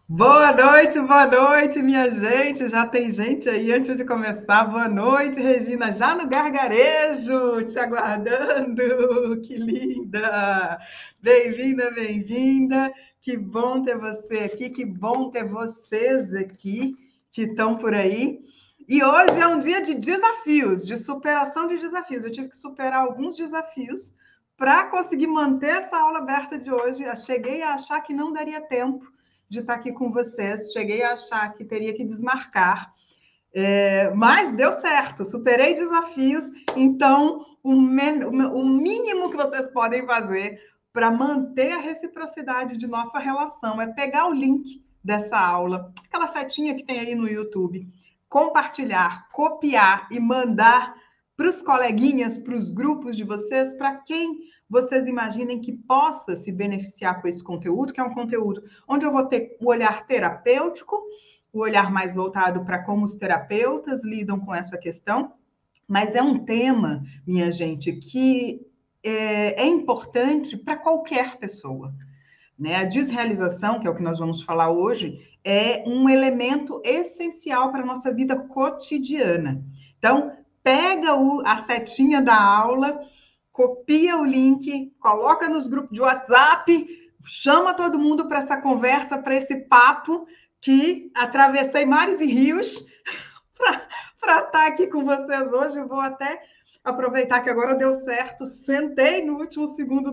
Boa noite, minha gente. Já tem gente aí antes de começar. Boa noite, Regina, já no gargarejo, te aguardando. Que linda! Bem-vinda, bem-vinda. Que bom ter você aqui, que bom ter vocês aqui que estão por aí. E hoje é um dia de desafios, de superação de desafios. Eu tive que superar alguns desafios para conseguir manter essa aula aberta de hoje. Eu cheguei a achar que não daria tempo de estar aqui com vocês. Cheguei a achar que teria que desmarcar, mas deu certo, superei desafios. Então, o mínimo que vocês podem fazer para manter a reciprocidade de nossa relação é pegar o link dessa aula, aquela setinha que tem aí no YouTube, compartilhar, copiar e mandar para os coleguinhas, para os grupos de vocês, para quem vocês imaginem que possa se beneficiar com esse conteúdo, que é um conteúdo onde eu vou ter o olhar terapêutico, o olhar mais voltado para como os terapeutas lidam com essa questão, mas é um tema, minha gente, que é importante para qualquer pessoa. Né? A desrealização, que é o que nós vamos falar hoje, é um elemento essencial para a nossa vida cotidiana. Então, pega a setinha da aula, copia o link, coloca nos grupos de WhatsApp, chama todo mundo para essa conversa, para esse papo, que atravessei mares e rios para estar aqui com vocês hoje. Eu vou até aproveitar que agora deu certo, sentei no último segundo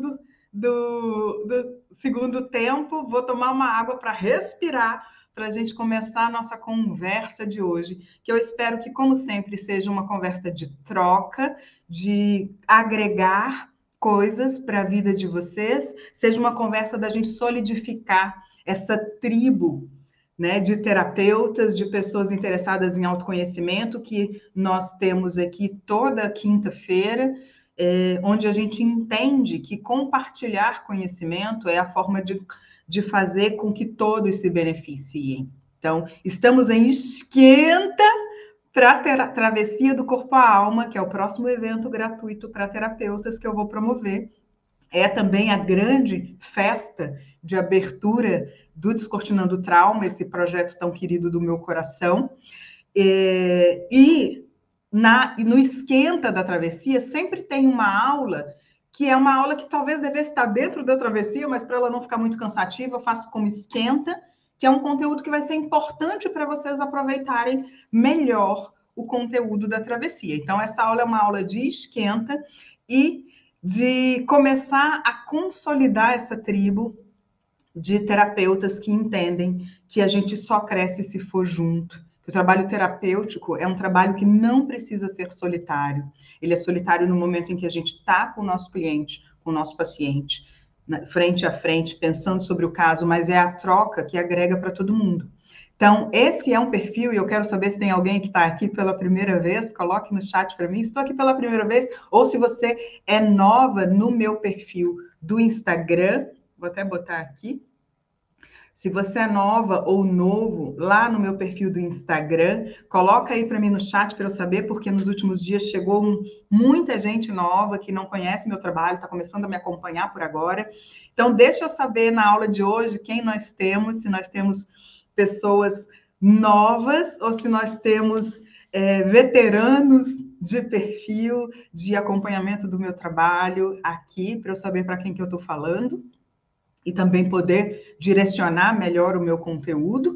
do segundo tempo, vou tomar uma água para respirar, para a gente começar a nossa conversa de hoje, que eu espero que, como sempre, seja uma conversa de troca, de agregar coisas para a vida de vocês, seja uma conversa da gente solidificar essa tribo, né, de terapeutas, de pessoas interessadas em autoconhecimento, que nós temos aqui toda quinta-feira, onde a gente entende que compartilhar conhecimento é a forma de fazer com que todos se beneficiem. Então, estamos em esquenta para a Travessia do Corpo à Alma, que é o próximo evento gratuito para terapeutas que eu vou promover. É também a grande festa de abertura do Descortinando o Trauma, esse projeto tão querido do meu coração. E no esquenta da travessia sempre tem uma aula que é uma aula que talvez devesse estar dentro da travessia, mas para ela não ficar muito cansativa, eu faço como esquenta, que é um conteúdo que vai ser importante para vocês aproveitarem melhor o conteúdo da travessia. Então, essa aula é uma aula de esquenta e de começar a consolidar essa tribo de terapeutas que entendem que a gente só cresce se for junto. O trabalho terapêutico é um trabalho que não precisa ser solitário. Ele é solitário no momento em que a gente está com o nosso cliente, com o nosso paciente, frente a frente, pensando sobre o caso, mas é a troca que agrega para todo mundo. Então, esse é um perfil, e eu quero saber se tem alguém que está aqui pela primeira vez, coloque no chat para mim, estou aqui pela primeira vez, ou se você é nova no meu perfil do Instagram, vou até botar aqui. Se você é nova ou novo, lá no meu perfil do Instagram, coloca aí para mim no chat para eu saber, porque nos últimos dias chegou muita gente nova que não conhece meu trabalho, está começando a me acompanhar por agora. Então, deixa eu saber na aula de hoje quem nós temos, se nós temos pessoas novas ou se nós temos veteranos de perfil, de acompanhamento do meu trabalho aqui, para eu saber para quem que eu estou falando e também poder direcionar melhor o meu conteúdo.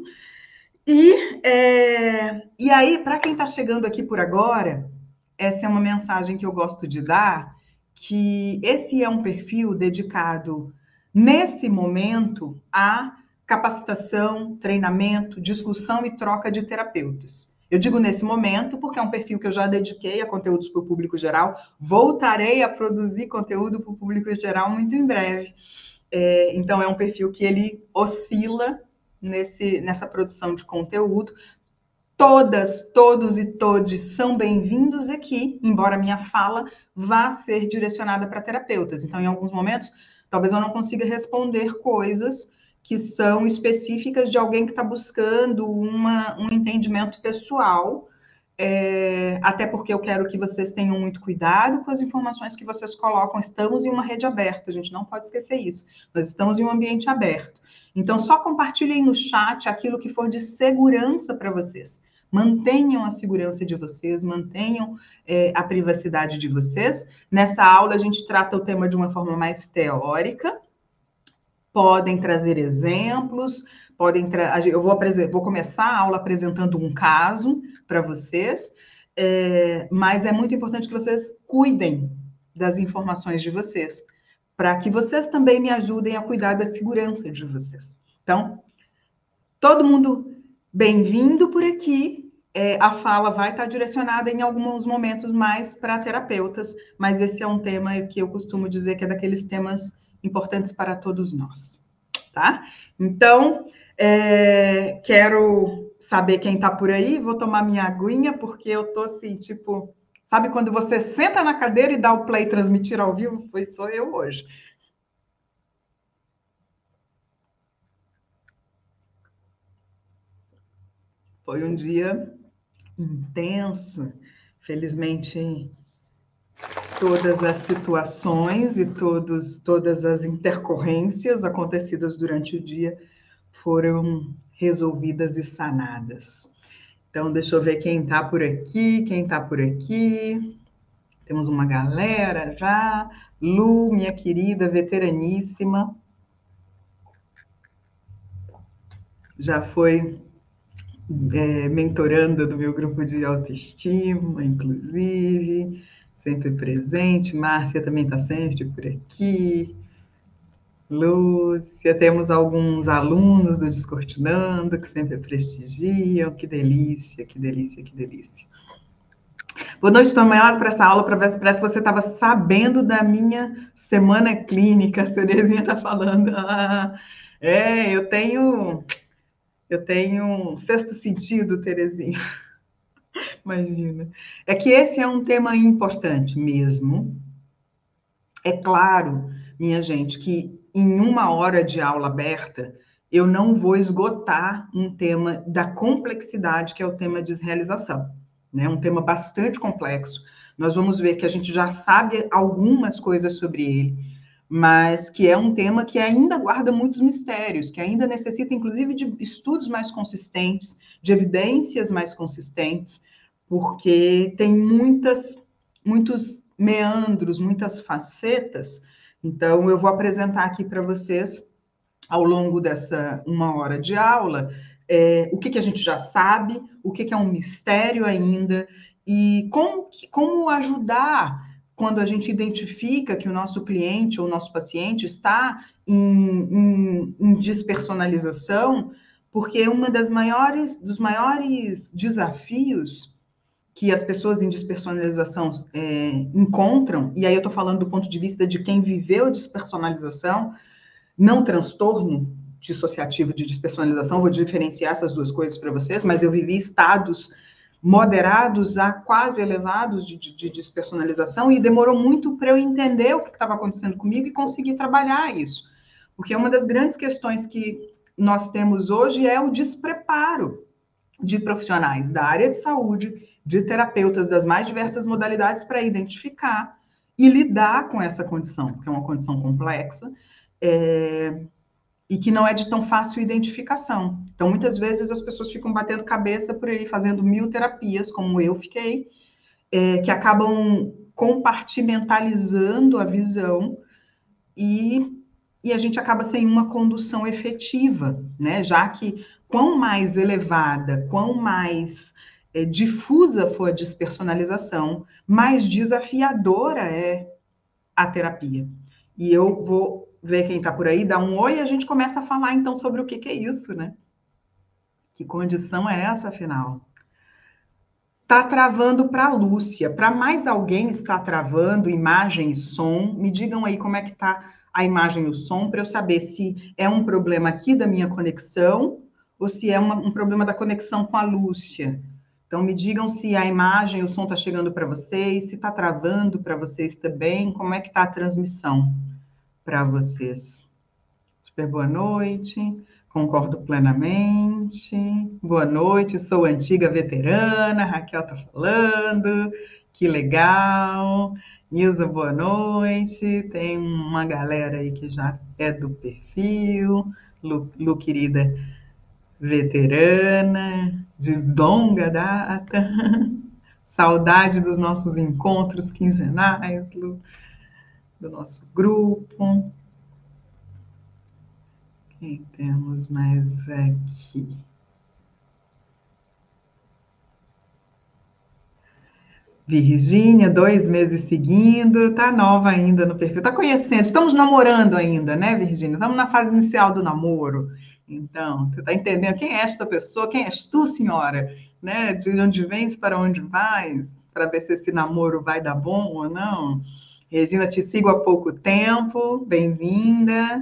E aí, para quem está chegando aqui por agora, essa é uma mensagem que eu gosto de dar, que esse é um perfil dedicado, nesse momento, a capacitação, treinamento, discussão e troca de terapeutas. Eu digo nesse momento porque é um perfil que eu já dediquei a conteúdos para o público geral, voltarei a produzir conteúdo para o público geral muito em breve. Então, é um perfil que ele oscila nessa produção de conteúdo. Todas, todos e todes são bem-vindos aqui, embora a minha fala vá ser direcionada para terapeutas. Então, em alguns momentos, talvez eu não consiga responder coisas que são específicas de alguém que está buscando um entendimento pessoal, até porque eu quero que vocês tenham muito cuidado com as informações que vocês colocam. Estamos em uma rede aberta, a gente não pode esquecer isso. Nós estamos em um ambiente aberto. Então, só compartilhem no chat aquilo que for de segurança para vocês. Mantenham a segurança de vocês, mantenham a privacidade de vocês. Nessa aula, a gente trata o tema de uma forma mais teórica. Podem trazer exemplos, eu vou começar a aula apresentando um caso para vocês, mas é muito importante que vocês cuidem das informações de vocês, para que vocês também me ajudem a cuidar da segurança de vocês. Então, todo mundo bem-vindo por aqui. A fala vai estar direcionada em alguns momentos mais para terapeutas, mas esse é um tema que eu costumo dizer que é daqueles temas importantes para todos nós, tá? Então, quero saber quem está por aí, vou tomar minha aguinha, porque eu tô assim, tipo, sabe quando você senta na cadeira e dá o play transmitir ao vivo? Sou eu hoje. Foi um dia intenso, felizmente todas as situações e todas as intercorrências acontecidas durante o dia foram resolvidas e sanadas. Então, deixa eu ver quem está por aqui, Temos uma galera já. Lu, minha querida, veteraníssima, já foi mentoranda do meu grupo de autoestima, inclusive, sempre presente. Márcia também está sempre por aqui. Lúcia, temos alguns alunos do Descortinando que sempre prestigiam. Que delícia, que delícia, que delícia. Boa noite, estou maior para essa aula para ver se parece que você estava sabendo da minha semana clínica. A Cerezinha está falando. Eu tenho um sexto sentido, Terezinha. Imagina. É que esse é um tema importante mesmo. É claro, minha gente, que em uma hora de aula aberta, eu não vou esgotar um tema da complexidade, que é o tema de desrealização, né? Um tema bastante complexo. Nós vamos ver que a gente já sabe algumas coisas sobre ele, mas que é um tema que ainda guarda muitos mistérios, que ainda necessita, inclusive, de estudos mais consistentes, de evidências mais consistentes, porque tem muitos meandros, muitas facetas. Então, eu vou apresentar aqui para vocês, ao longo dessa uma hora de aula, o que a gente já sabe, o que é um mistério ainda, e como ajudar quando a gente identifica que o nosso cliente ou o nosso paciente está em despersonalização, porque dos maiores desafios que as pessoas em despersonalização encontram, e aí eu estou falando do ponto de vista de quem viveu despersonalização, não transtorno dissociativo de despersonalização, vou diferenciar essas duas coisas para vocês, mas eu vivi estados moderados a quase elevados de despersonalização e demorou muito para eu entender o que estava acontecendo comigo e conseguir trabalhar isso. Porque uma das grandes questões que nós temos hoje é o despreparo de profissionais da área de saúde, de terapeutas das mais diversas modalidades para identificar e lidar com essa condição, que é uma condição complexa, e que não é de tão fácil identificação. Então, muitas vezes as pessoas ficam batendo cabeça por aí, fazendo 1000 terapias, como eu fiquei, que acabam compartimentalizando a visão e a gente acaba sem uma condução efetiva, né? Já que quão mais elevada, quão mais difusa for a despersonalização, mais desafiadora é a terapia. E eu vou ver quem está por aí, dá um oi e a gente começa a falar, então, sobre o que é isso, né? Que condição é essa, afinal? Tá travando para a Lúcia. Para mais alguém está travando imagem e som? Me digam aí como é que está a imagem e o som, para eu saber se é um problema aqui da minha conexão ou se é um problema da conexão com a Lúcia. Então, me digam se a imagem e o som está chegando para vocês, se está travando para vocês também, como é que está a transmissão para vocês. Super boa noite, concordo plenamente. Boa noite, sou antiga veterana, Raquel está falando, que legal. Nilza, boa noite. Tem uma galera aí que já é do perfil. Lu, querida veterana, de longa data. Saudade dos nossos encontros quinzenais, Lu, do nosso grupo. Quem temos mais aqui? Virgínia, 2 meses seguindo, tá nova ainda no perfil, tá conhecendo, estamos namorando ainda, né, Virgínia? Estamos na fase inicial do namoro. Então, você tá entendendo quem é esta pessoa, quem és tu, senhora? Né? De onde vens, para onde vais? Para ver se esse namoro vai dar bom ou não. Regina, te sigo há pouco tempo, bem-vinda.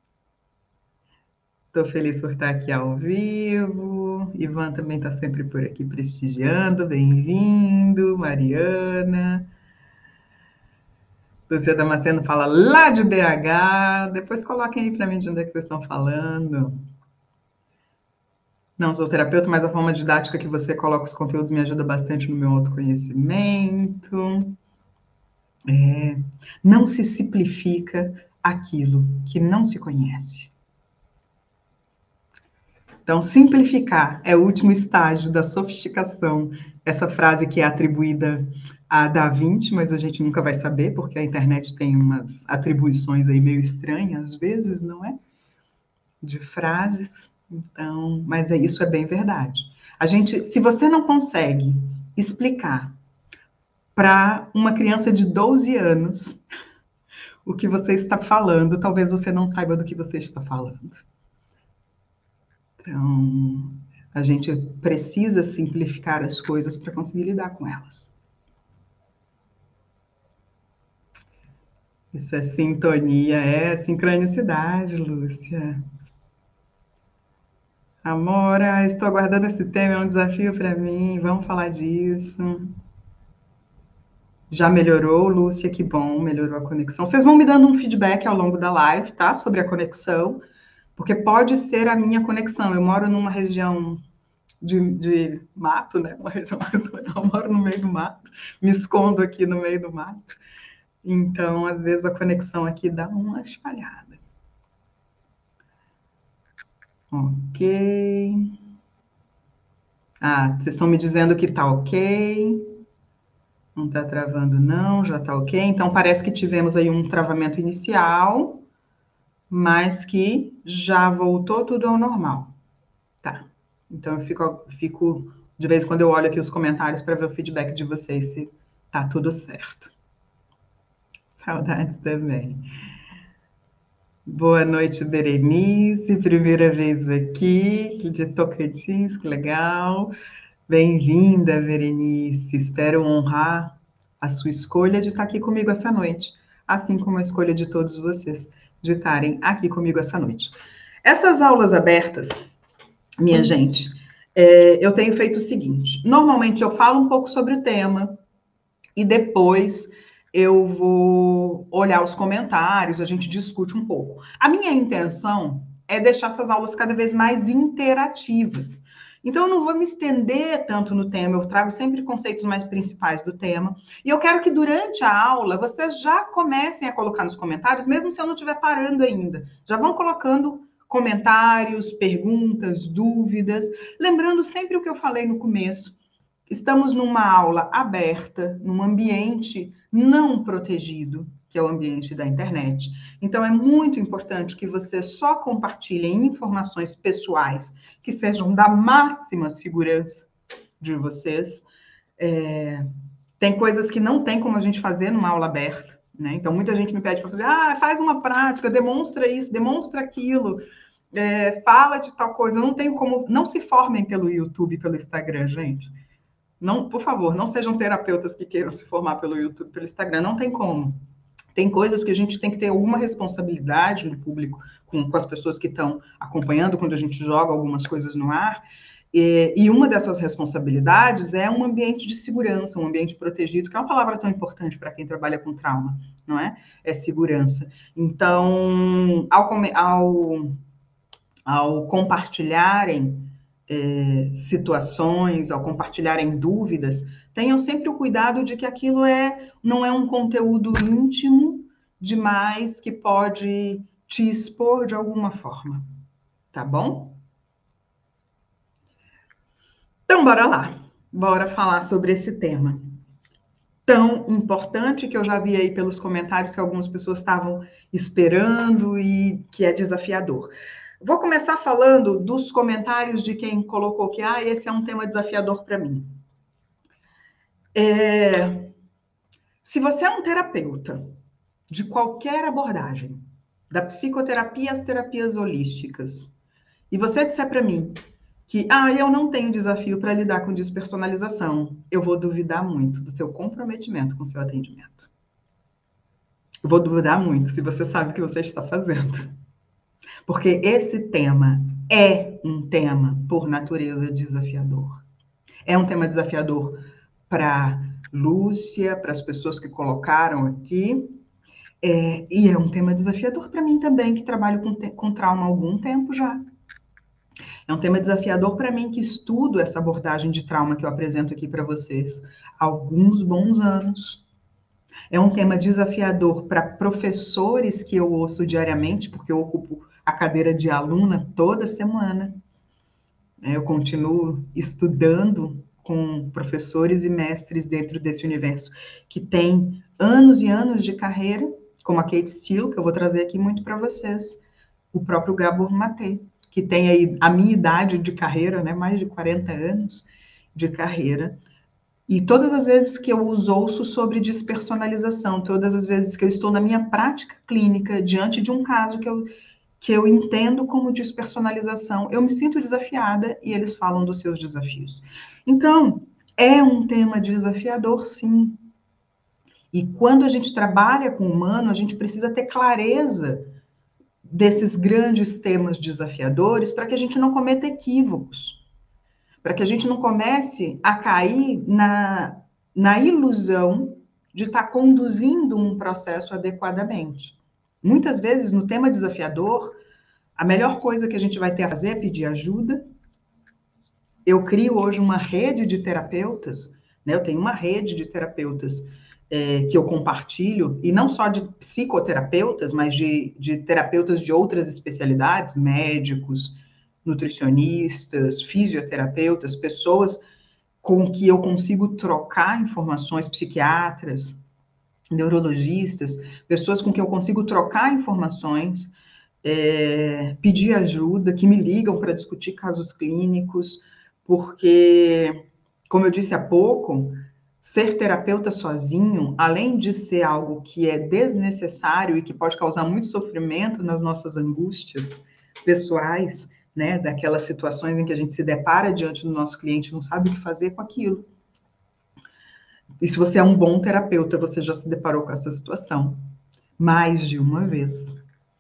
Estou feliz por estar aqui ao vivo. Ivan também está sempre por aqui prestigiando. Bem-vindo, Mariana. Lúcia Damasceno fala lá de BH. Depois coloquem aí para mim de onde é que vocês estão falando. Não sou terapeuta, mas a forma didática que você coloca os conteúdos me ajuda bastante no meu autoconhecimento. Não se simplifica aquilo que não se conhece. Então, simplificar é o último estágio da sofisticação. Essa frase que é atribuída a Da Vinci, mas a gente nunca vai saber, porque a internet tem umas atribuições aí meio estranhas, às vezes, não é? De frases. Então, mas isso é bem verdade. Se você não consegue explicar para uma criança de 12 anos o que você está falando, talvez você não saiba do que você está falando. Então, a gente precisa simplificar as coisas para conseguir lidar com elas. Isso é sintonia, é sincronicidade, Lúcia. Amora, estou aguardando esse tema, é um desafio para mim, vamos falar disso. Já melhorou, Lúcia, que bom, melhorou a conexão. Vocês vão me dando um feedback ao longo da live, tá? Sobre a conexão, porque pode ser a minha conexão. Eu moro numa região de mato, né? Uma região mais ou menos. Eu moro no meio do mato, me escondo aqui no meio do mato. Então, às vezes, a conexão aqui dá uma espalhada. Ok. Vocês estão me dizendo que tá ok. Não está travando, não, já está ok. Então, parece que tivemos aí um travamento inicial, mas que já voltou tudo ao normal. Tá. Então, eu fico de vez em quando eu olho aqui os comentários para ver o feedback de vocês, se tá tudo certo. Saudades também. Boa noite, Berenice. Primeira vez aqui, de Tocantins, que legal. Bem-vinda, Berenice. Espero honrar a sua escolha de estar aqui comigo essa noite, assim como a escolha de todos vocês de estarem aqui comigo essa noite. Essas aulas abertas, minha gente, eu tenho feito o seguinte: normalmente eu falo um pouco sobre o tema e depois eu vou olhar os comentários, a gente discute um pouco. A minha intenção é deixar essas aulas cada vez mais interativas. Então, eu não vou me estender tanto no tema, eu trago sempre conceitos mais principais do tema. E eu quero que durante a aula vocês já comecem a colocar nos comentários, mesmo se eu não estiver parando ainda. Já vão colocando comentários, perguntas, dúvidas. Lembrando sempre o que eu falei no começo. Estamos numa aula aberta, num ambiente não protegido, que é o ambiente da internet. Então, é muito importante que vocês só compartilhem informações pessoais que sejam da máxima segurança de vocês. Tem coisas que não tem como a gente fazer numa aula aberta, né? Então, muita gente me pede para fazer, faz uma prática, demonstra isso, demonstra aquilo, fala de tal coisa. Eu não tenho como, não se formem pelo YouTube, pelo Instagram, gente. Não, por favor, não sejam terapeutas que queiram se formar pelo YouTube, pelo Instagram, não tem como. Tem coisas que a gente tem que ter alguma responsabilidade no público, com as pessoas que estão acompanhando, quando a gente joga algumas coisas no ar. E uma dessas responsabilidades é um ambiente de segurança, um ambiente protegido, que é uma palavra tão importante para quem trabalha com trauma, não é? É segurança. Então, ao compartilharem situações, ao compartilharem dúvidas, tenham sempre o cuidado de que aquilo não é um conteúdo íntimo demais que pode te expor de alguma forma, tá bom? Então, bora lá. Bora falar sobre esse tema tão importante que eu já vi aí pelos comentários que algumas pessoas estavam esperando e que é desafiador. Vou começar falando dos comentários de quem colocou que esse é um tema desafiador para mim. Se você é um terapeuta de qualquer abordagem, da psicoterapia às terapias holísticas, e você disser para mim que eu não tenho desafio para lidar com despersonalização, eu vou duvidar muito do seu comprometimento com o seu atendimento. Eu vou duvidar muito se você sabe o que você está fazendo. Porque esse tema é um tema, por natureza, desafiador. É um tema desafiador para Lúcia, para as pessoas que colocaram aqui, e é um tema desafiador para mim também, que trabalho com trauma há algum tempo já. É um tema desafiador para mim, que estudo essa abordagem de trauma que eu apresento aqui para vocês há alguns bons anos. É um tema desafiador para professores que eu ouço diariamente, porque eu ocupo a cadeira de aluna toda semana. Eu continuo estudando com professores e mestres dentro desse universo que tem anos e anos de carreira, como a Kate Steele, que eu vou trazer aqui muito para vocês, o próprio Gabor Maté, que tem aí a minha idade de carreira, né, mais de 40 anos de carreira, e todas as vezes que eu os ouço sobre despersonalização, todas as vezes que eu estou na minha prática clínica, diante de um caso que eu entendo como despersonalização, eu me sinto desafiada e eles falam dos seus desafios. Então, é um tema desafiador, sim. E quando a gente trabalha com o humano, a gente precisa ter clareza desses grandes temas desafiadores para que a gente não cometa equívocos, para que a gente não comece a cair na ilusão de estar conduzindo um processo adequadamente. Muitas vezes, no tema desafiador, a melhor coisa que a gente vai ter a fazer é pedir ajuda. Eu crio hoje uma rede de terapeutas, né? Eu tenho uma rede de terapeutas que eu compartilho, e não só de psicoterapeutas, mas de terapeutas de outras especialidades, médicos, nutricionistas, fisioterapeutas, pessoas com que eu consigo trocar informações, psiquiatras, neurologistas, pessoas com que eu consigo trocar informações, pedir ajuda, que me ligam para discutir casos clínicos, porque, como eu disse há pouco, ser terapeuta sozinho, além de ser algo que é desnecessário e que pode causar muito sofrimento nas nossas angústias pessoais, né, daquelas situações em que a gente se depara diante do nosso cliente e não sabe o que fazer com aquilo. E se você é um bom terapeuta, você já se deparou com essa situação mais de uma vez.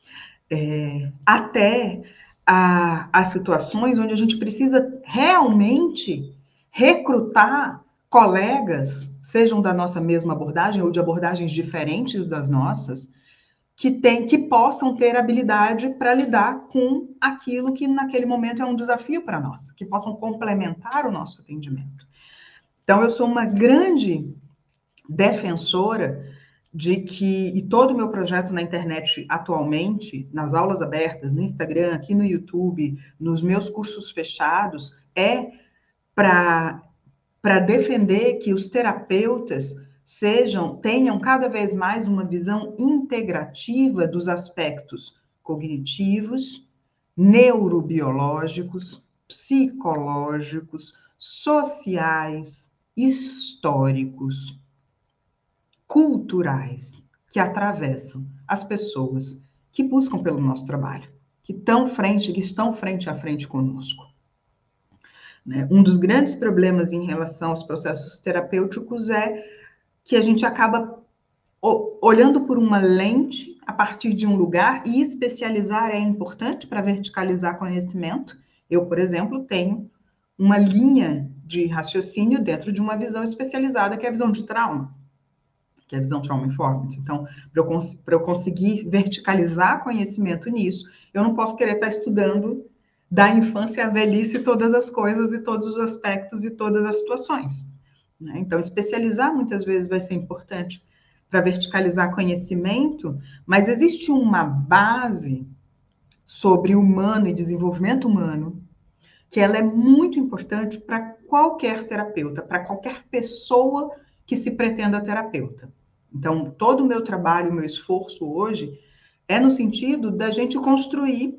Até as situações onde a gente precisa realmente recrutar colegas, sejam da nossa mesma abordagem ou de abordagens diferentes das nossas, que possam ter habilidade para lidar com aquilo que naquele momento é um desafio para nós, que possam complementar o nosso atendimento. Então, eu sou uma grande defensora de que, e todo o meu projeto na internet atualmente, nas aulas abertas, no Instagram, aqui no YouTube, nos meus cursos fechados, é para defender que os terapeutas tenham cada vez mais uma visão integrativa dos aspectos cognitivos, neurobiológicos, psicológicos, sociais, históricos, culturais que atravessam as pessoas que buscam pelo nosso trabalho, que estão frente a frente conosco. Um dos grandes problemas em relação aos processos terapêuticos é que a gente acaba olhando por uma lente a partir de um lugar, e especializar é importante para verticalizar conhecimento. Eu, por exemplo, tenho uma linha de raciocínio dentro de uma visão especializada, que é a visão de trauma, que é a visão trauma-informed. Então, para eu conseguir verticalizar conhecimento nisso, eu não posso querer estar estudando da infância à velhice todas as coisas e todos os aspectos e todas as situações. Então, especializar muitas vezes vai ser importante para verticalizar conhecimento, mas existe uma base sobre humano e desenvolvimento humano, que ela é muito importante para qualquer terapeuta, para qualquer pessoa que se pretenda terapeuta. Então, todo o meu trabalho, o meu esforço hoje é no sentido da gente construir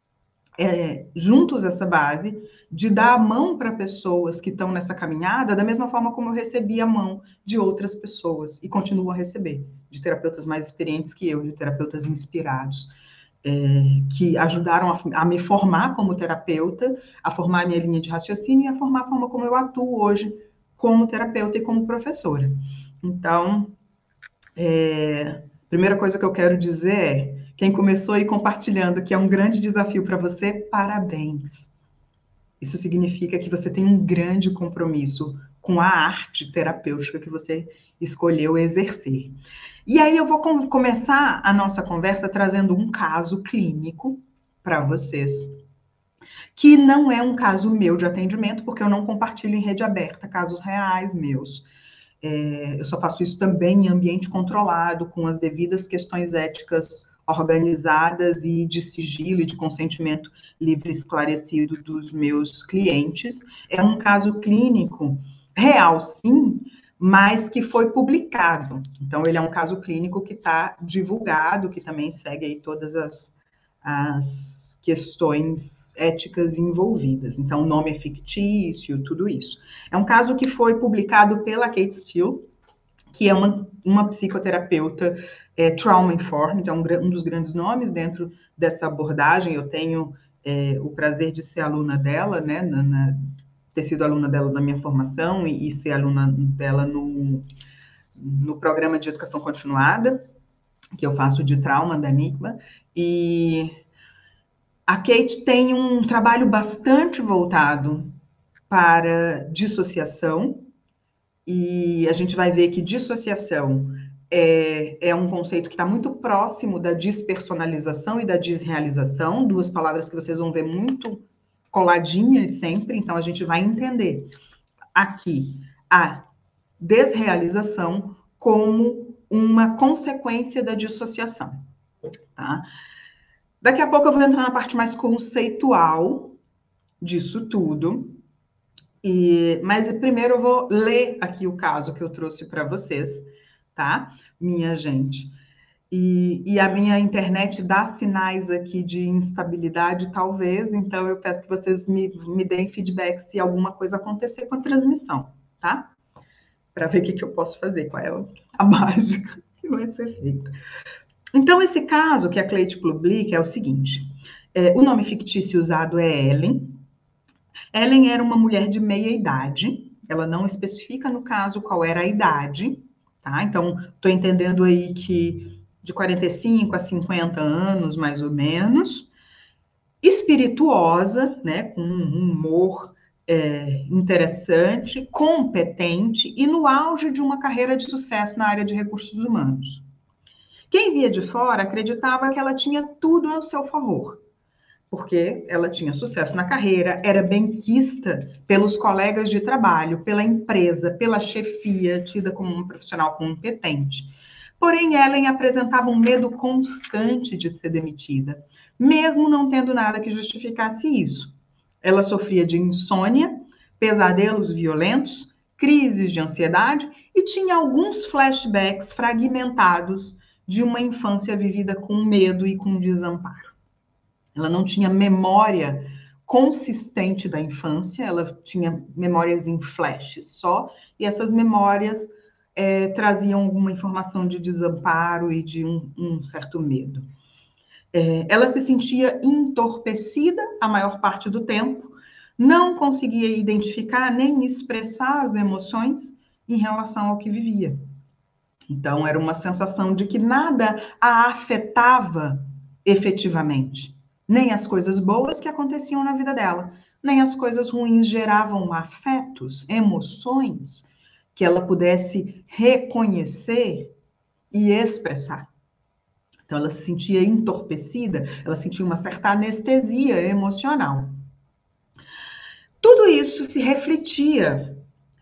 juntos essa base, de dar a mão para pessoas que estão nessa caminhada, da mesma forma como eu recebi a mão de outras pessoas, e continuo a receber, de terapeutas mais experientes que eu, de terapeutas inspirados, que ajudaram a me formar como terapeuta, a formar a minha linha de raciocínio e a formar a forma como eu atuo hoje como terapeuta e como professora. Então, primeira coisa que eu quero dizer é, quem começou aí compartilhando que é um grande desafio para você, parabéns. Isso significa que você tem um grande compromisso com a arte terapêutica que você escolheu exercer. E aí eu vou começar a nossa conversa trazendo um caso clínico para vocês, que não é um caso meu de atendimento, porque eu não compartilho em rede aberta casos reais meus. Eu só faço isso também em ambiente controlado, com as devidas questões éticas organizadas e de sigilo e de consentimento livre e esclarecido dos meus clientes. É um caso clínico real, sim, mas que foi publicado. Então, ele é um caso clínico que está divulgado, que também segue aí todas as questões éticas envolvidas. Então, o nome é fictício, tudo isso. É um caso que foi publicado pela Kate Steele, que é uma psicoterapeuta trauma-informed, é um dos grandes nomes dentro dessa abordagem. Eu tenho o prazer de ser aluna dela, né, ter sido aluna dela na minha formação e ser aluna dela no programa de educação continuada, que eu faço de trauma da Enigma, e a Kate tem um trabalho bastante voltado para dissociação, e a gente vai ver que dissociação é um conceito que está muito próximo da despersonalização e da desrealização, duas palavras que vocês vão ver muito coladinhas sempre, então a gente vai entender aqui a desrealização como uma consequência da dissociação, tá? Daqui a pouco eu vou entrar na parte mais conceitual disso tudo, mas primeiro eu vou ler aqui o caso que eu trouxe para vocês, tá? Minha gente. E a minha internet dá sinais aqui de instabilidade, talvez, então eu peço que vocês me deem feedback se alguma coisa acontecer com a transmissão, tá? Para ver o que eu posso fazer, qual é a mágica que vai ser feita. Então, esse caso que a Kate publica é o seguinte: o nome fictício usado é Ellen. Ellen era uma mulher de meia idade, ela não especifica no caso qual era a idade, tá? Então, estou entendendo aí que de 45 a 50 anos, mais ou menos, espirituosa, né, com um humor interessante, competente e no auge de uma carreira de sucesso na área de recursos humanos. Quem via de fora acreditava que ela tinha tudo ao seu favor, porque ela tinha sucesso na carreira, era benquista pelos colegas de trabalho, pela empresa, pela chefia, tida como uma profissional competente. Porém, Ellen apresentava um medo constante de ser demitida, mesmo não tendo nada que justificasse isso. Ela sofria de insônia, pesadelos violentos, crises de ansiedade e tinha alguns flashbacks fragmentados de uma infância vivida com medo e com desamparo. Ela não tinha memória consistente da infância, ela tinha memórias em flashes só, e essas memórias traziam alguma informação de desamparo e de um certo medo. Ela se sentia entorpecida a maior parte do tempo, não conseguia identificar nem expressar as emoções em relação ao que vivia. Então, era uma sensação de que nada a afetava efetivamente. Nem as coisas boas que aconteciam na vida dela, nem as coisas ruins geravam afetos, emoções que ela pudesse reconhecer e expressar. Então, ela se sentia entorpecida, ela sentia uma certa anestesia emocional. Tudo isso se refletia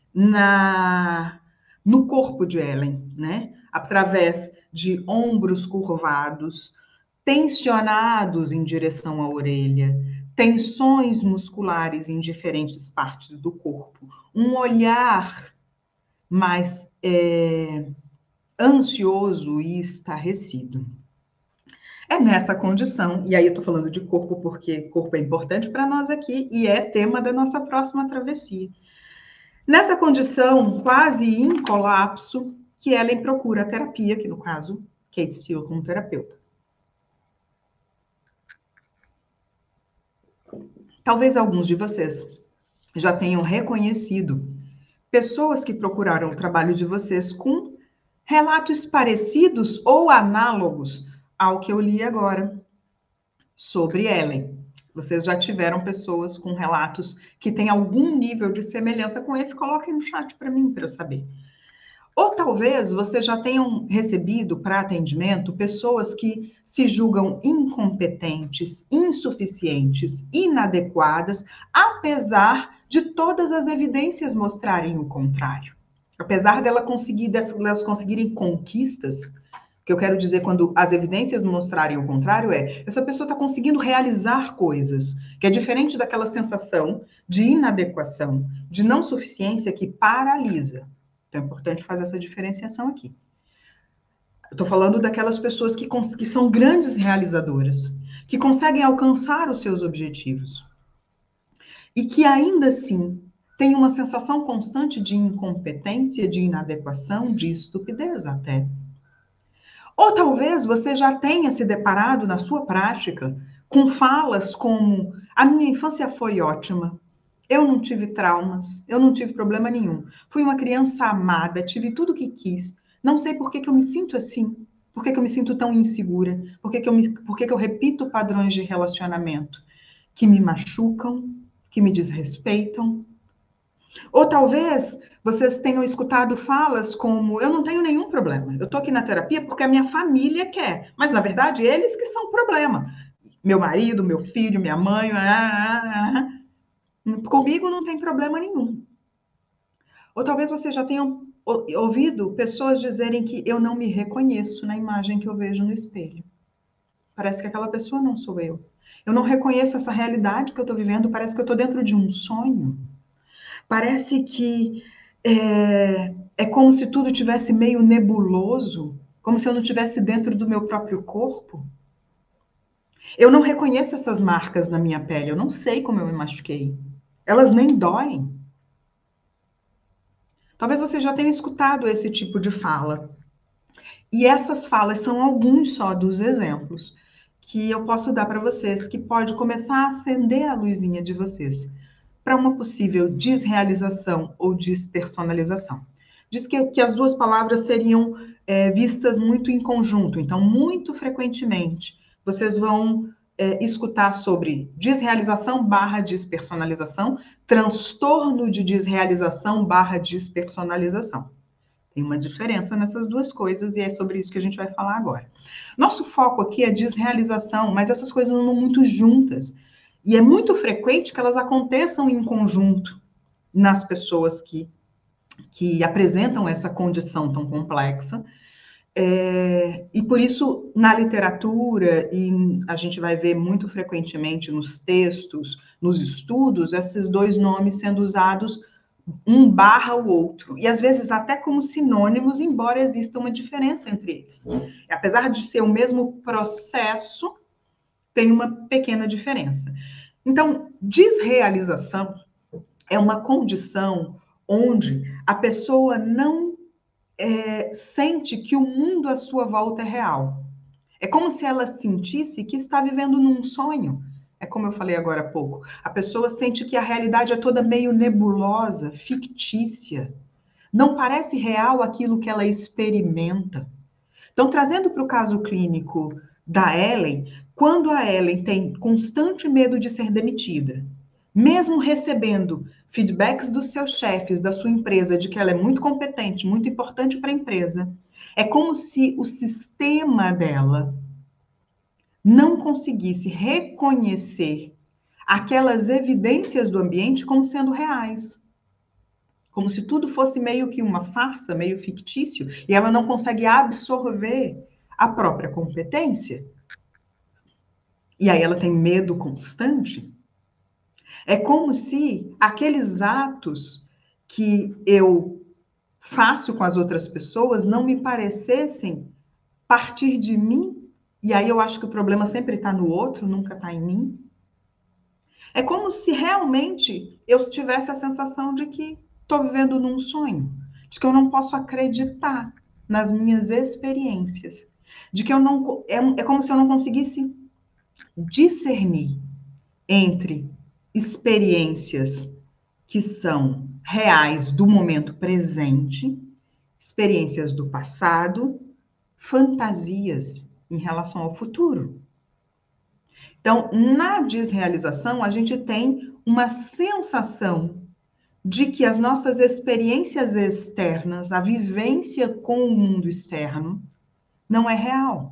no corpo de Ellen, né? Através de ombros curvados, tensionados em direção à orelha, tensões musculares em diferentes partes do corpo, um olhar mais ansioso e estarrecido. É nessa condição, e aí eu estou falando de corpo porque corpo é importante para nós aqui e é tema da nossa próxima travessia. Nessa condição, quase em colapso, que Ellen procura a terapia, que no caso, Kate Steele como terapeuta. Talvez alguns de vocês já tenham reconhecido pessoas que procuraram o trabalho de vocês com relatos parecidos ou análogos ao que eu li agora sobre Ellen. Vocês já tiveram pessoas com relatos que têm algum nível de semelhança com esse? Coloquem no chat para mim, para eu saber. Ou talvez vocês já tenham recebido para atendimento pessoas que se julgam incompetentes, insuficientes, inadequadas, apesar de todas as evidências mostrarem o contrário. Apesar delas conseguirem conquistas, o que eu quero dizer quando as evidências mostrarem o contrário essa pessoa está conseguindo realizar coisas, que é diferente daquela sensação de inadequação, de não suficiência que paralisa. Então, é importante fazer essa diferenciação aqui. Eu estou falando daquelas pessoas que são grandes realizadoras, que conseguem alcançar os seus objetivos e que ainda assim têm uma sensação constante de incompetência, de inadequação, de estupidez até. Ou talvez você já tenha se deparado na sua prática com falas como: a minha infância foi ótima, eu não tive traumas, eu não tive problema nenhum. Fui uma criança amada, tive tudo o que quis. Não sei por que eu me sinto assim. Por que eu me sinto tão insegura? Por que eu repito padrões de relacionamento que me machucam, que me desrespeitam? Ou talvez vocês tenham escutado falas como: eu não tenho nenhum problema. Eu estou aqui na terapia porque a minha família quer. Mas, na verdade, eles que são o problema. Meu marido, meu filho, minha mãe... Comigo não tem problema nenhum. Ou talvez você já tenha ouvido pessoas dizerem que eu não me reconheço na imagem que eu vejo no espelho. Parece que aquela pessoa não sou eu. Eu não reconheço essa realidade que eu estou vivendo, parece que eu estou dentro de um sonho. Parece que é como se tudo tivesse meio nebuloso, como se eu não estivesse dentro do meu próprio corpo. Eu não reconheço essas marcas na minha pele, eu não sei como eu me machuquei. Elas nem doem. Talvez você já tenha escutado esse tipo de fala. E essas falas são alguns só dos exemplos que eu posso dar para vocês, que pode começar a acender a luzinha de vocês para uma possível desrealização ou despersonalização. Diz que as duas palavras seriam vistas muito em conjunto, então, muito frequentemente, vocês vão escutar sobre desrealização / despersonalização, transtorno de desrealização / despersonalização. Tem uma diferença nessas duas coisas e é sobre isso que a gente vai falar agora. Nosso foco aqui é desrealização, mas essas coisas andam muito juntas. E é muito frequente que elas aconteçam em conjunto nas pessoas que apresentam essa condição tão complexa. E por isso, na literatura, e a gente vai ver muito frequentemente nos textos, nos estudos, esses dois nomes sendo usados um barra o outro, e às vezes até como sinônimos, embora exista uma diferença entre eles. Apesar de ser o mesmo processo, tem uma pequena diferença. Então, desrealização é uma condição onde a pessoa não sente que o mundo à sua volta é real. É como se ela sentisse que está vivendo num sonho. É como eu falei agora há pouco. A pessoa sente que a realidade é toda meio nebulosa, fictícia. Não parece real aquilo que ela experimenta. Então, trazendo para o caso clínico da Ellen, quando a Ellen tem constante medo de ser demitida, mesmo recebendo feedbacks dos seus chefes, da sua empresa, de que ela é muito competente, muito importante para a empresa, é como se o sistema dela não conseguisse reconhecer aquelas evidências do ambiente como sendo reais. Como se tudo fosse meio que uma farsa, meio fictício, e ela não consegue absorver a própria competência. e aí ela tem medo constante. É como se aqueles atos que eu faço com as outras pessoas não me parecessem partir de mim, e aí eu acho que o problema sempre está no outro, nunca está em mim. É como se realmente eu tivesse a sensação de que estou vivendo num sonho, de que eu não posso acreditar nas minhas experiências, de que eu não é como se eu não conseguisse discernir entre experiências que são reais do momento presente, experiências do passado, fantasias em relação ao futuro. Então, na desrealização, a gente tem uma sensação de que as nossas experiências externas, a vivência com o mundo externo, não é real.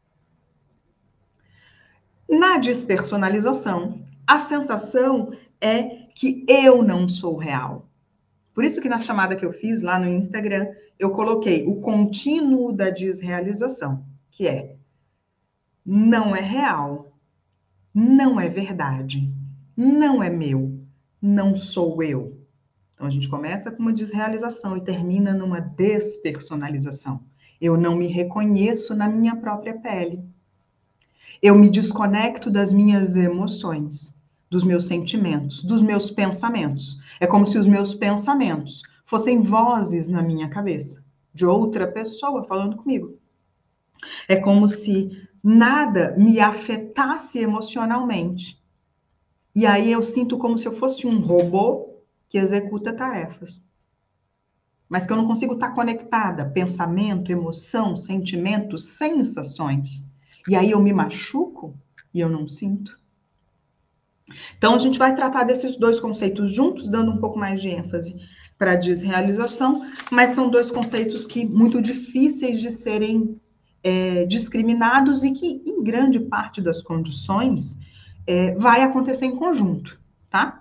Na despersonalização, a sensação é que eu não sou real. Por isso que na chamada que eu fiz lá no Instagram, eu coloquei o contínuo da desrealização, que é: não é real, não é verdade, não é meu, não sou eu. Então a gente começa com uma desrealização e termina numa despersonalização. Eu não me reconheço na minha própria pele. Eu me desconecto das minhas emoções, dos meus sentimentos, dos meus pensamentos. É como se os meus pensamentos fossem vozes na minha cabeça, de outra pessoa falando comigo. É como se nada me afetasse emocionalmente. E aí eu sinto como se eu fosse um robô que executa tarefas. Mas que eu não consigo estar conectada, pensamento, emoção, sentimentos, sensações. E aí eu me machuco e eu não sinto. Então a gente vai tratar desses dois conceitos juntos, dando um pouco mais de ênfase para a desrealização, mas são dois conceitos que muito difíceis de serem discriminados e que, em grande parte das condições, vai acontecer em conjunto, tá?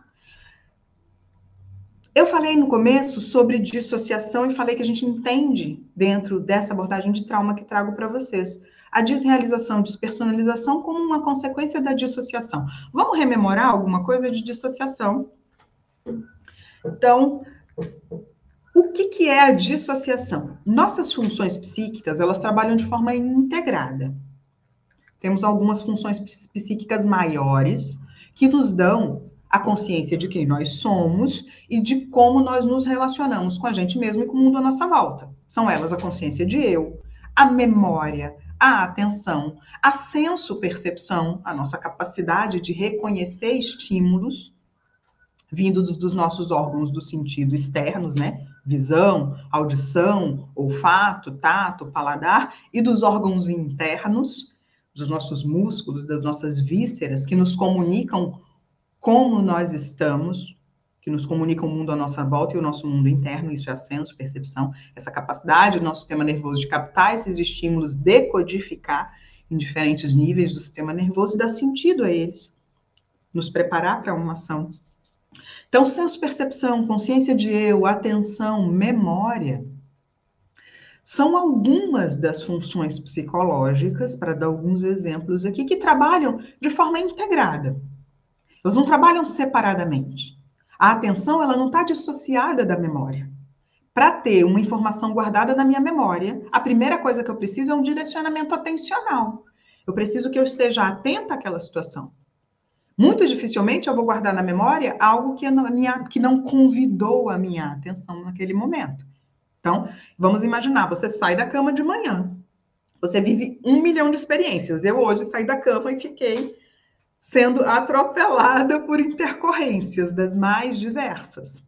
Eu falei no começo sobre dissociação e falei que a gente entende, dentro dessa abordagem de trauma que trago para vocês, a desrealização, despersonalização como uma consequência da dissociação. Vamos rememorar alguma coisa de dissociação? Então, o que é a dissociação? Nossas funções psíquicas, elas trabalham de forma integrada. Temos algumas funções psíquicas maiores que nos dão a consciência de quem nós somos e de como nós nos relacionamos com a gente mesmo e com o mundo à nossa volta. São elas a consciência de eu, a memória, a atenção, a senso-percepção, a nossa capacidade de reconhecer estímulos vindos dos nossos órgãos do sentido externos, né? Visão, audição, olfato, tato, paladar, e dos órgãos internos, dos nossos músculos, das nossas vísceras, que nos comunicam como nós estamos, que nos comunicam o mundo à nossa volta e o nosso mundo interno, isso é a senso-percepção, essa capacidade do nosso sistema nervoso de captar esses estímulos, decodificar em diferentes níveis do sistema nervoso e dar sentido a eles, nos preparar para uma ação. Então, senso-percepção, consciência de eu, atenção, memória, são algumas das funções psicológicas, para dar alguns exemplos aqui, que trabalham de forma integrada. Elas não trabalham separadamente. A atenção, ela não está dissociada da memória. Para ter uma informação guardada na minha memória, a primeira coisa que eu preciso é um direcionamento atencional. Eu preciso que eu esteja atenta àquela situação. Muito dificilmente eu vou guardar na memória algo que não convidou a minha atenção naquele momento. Então, vamos imaginar, você sai da cama de manhã, você vive 1 milhão de experiências. Eu hoje saí da cama e fiquei sendo atropelada por intercorrências das mais diversas.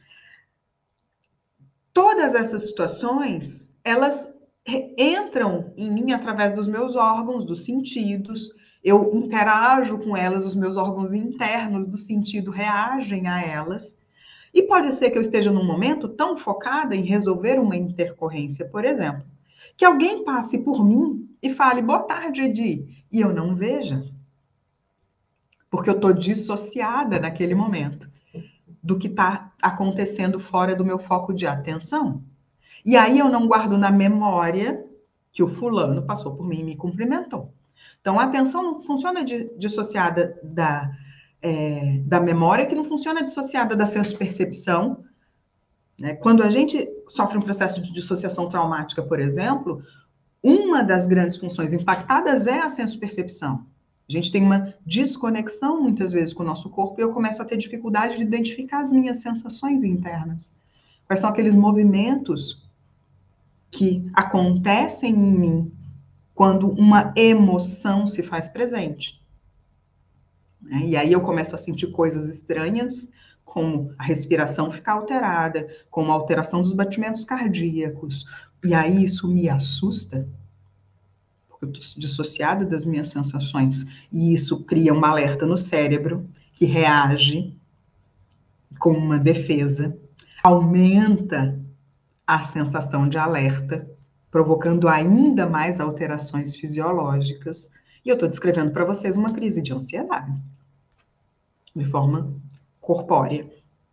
Todas essas situações, elas entram em mim através dos meus órgãos, dos sentidos, eu interajo com elas, os meus órgãos internos do sentido reagem a elas. E pode ser que eu esteja num momento tão focada em resolver uma intercorrência, por exemplo, que alguém passe por mim e fale, boa tarde, Edi, e eu não veja. Porque eu estou dissociada naquele momento do que está acontecendo fora do meu foco de atenção. E aí eu não guardo na memória que o fulano passou por mim e me cumprimentou. Então, a atenção não funciona dissociada da memória, que não funciona dissociada da senso-percepção, né? Quando a gente sofre um processo de dissociação traumática, por exemplo, uma das grandes funções impactadas é a senso-percepção. A gente tem uma desconexão, muitas vezes, com o nosso corpo e eu começo a ter dificuldade de identificar as minhas sensações internas. Quais são aqueles movimentos que acontecem em mim quando uma emoção se faz presente. E aí eu começo a sentir coisas estranhas, como a respiração ficar alterada, como a alteração dos batimentos cardíacos. E aí isso me assusta, porque eu estou dissociada das minhas sensações. E isso cria um alerta no cérebro, que reage com uma defesa, aumenta a sensação de alerta, provocando ainda mais alterações fisiológicas. E eu estou descrevendo para vocês uma crise de ansiedade, de forma corpórea.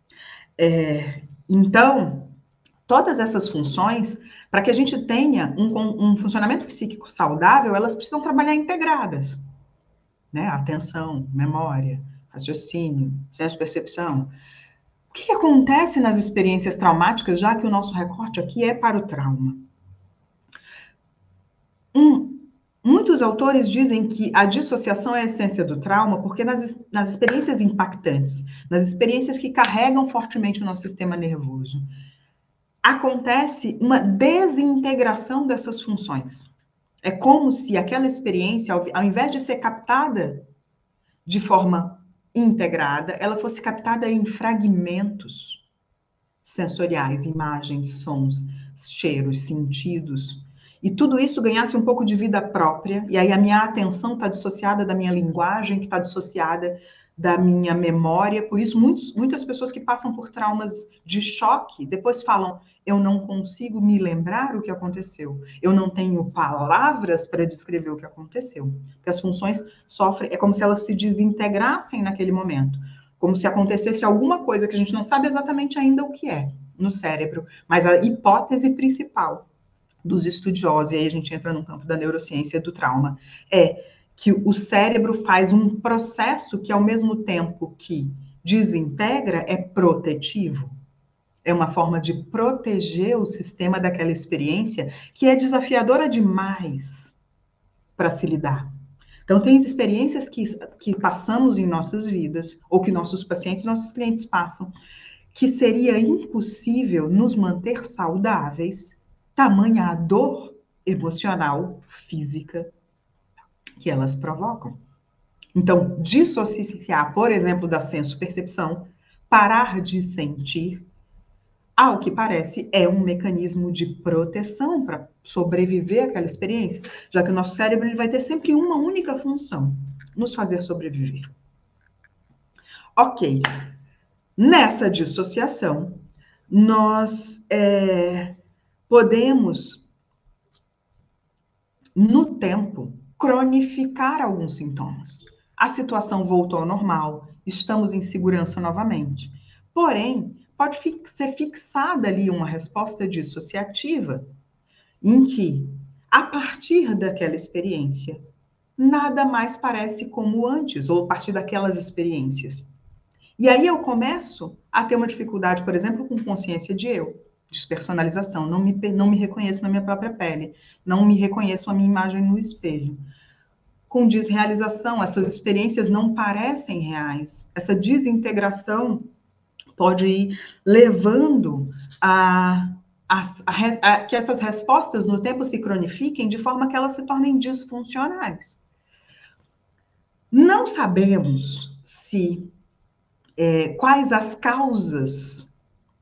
Então, todas essas funções, para que a gente tenha um funcionamento psíquico saudável, elas precisam trabalhar integradas. Né? Atenção, memória, raciocínio, senso-percepção. O que acontece nas experiências traumáticas, já que o nosso recorte aqui é para o trauma? Muitos autores dizem que a dissociação é a essência do trauma, porque nas experiências impactantes, nas experiências que carregam fortemente o nosso sistema nervoso, acontece uma desintegração dessas funções. É como se aquela experiência, ao invés de ser captada de forma integrada, ela fosse captada em fragmentos sensoriais, imagens, sons, cheiros, sentidos. E tudo isso ganhasse um pouco de vida própria, e aí a minha atenção está dissociada da minha linguagem, que está dissociada da minha memória. Por isso, muitas pessoas que passam por traumas de choque, depois falam, eu não consigo me lembrar o que aconteceu. Eu não tenho palavras para descrever o que aconteceu. Porque as funções sofrem, é como se elas se desintegrassem naquele momento. Como se acontecesse alguma coisa que a gente não sabe exatamente ainda o que é no cérebro. Mas a hipótese principal dos estudiosos, e aí a gente entra no campo da neurociência do trauma, é que o cérebro faz um processo que, ao mesmo tempo que desintegra, é protetivo. É uma forma de proteger o sistema daquela experiência que é desafiadora demais para se lidar. Então, tem experiências que passamos em nossas vidas, ou que nossos pacientes, nossos clientes passam, que seria impossível nos manter saudáveis, tamanha a dor emocional, física, que elas provocam. Então, dissociar, por exemplo, da senso-percepção, parar de sentir, ao que parece, é um mecanismo de proteção para sobreviver àquela experiência, já que o nosso cérebro ele vai ter sempre uma única função, nos fazer sobreviver. Ok. Nessa dissociação, nós podemos, no tempo, cronificar alguns sintomas. A situação voltou ao normal, estamos em segurança novamente. Porém, pode ser fixada ali uma resposta dissociativa, em que, a partir daquela experiência, nada mais parece como antes, ou a partir daquelas experiências. E aí eu começo a ter uma dificuldade, por exemplo, com consciência de eu, despersonalização, não me reconheço na minha própria pele, não me reconheço a minha imagem no espelho. Com desrealização, essas experiências não parecem reais, essa desintegração pode ir levando que essas respostas no tempo se cronifiquem de forma que elas se tornem disfuncionais. Não sabemos quais as causas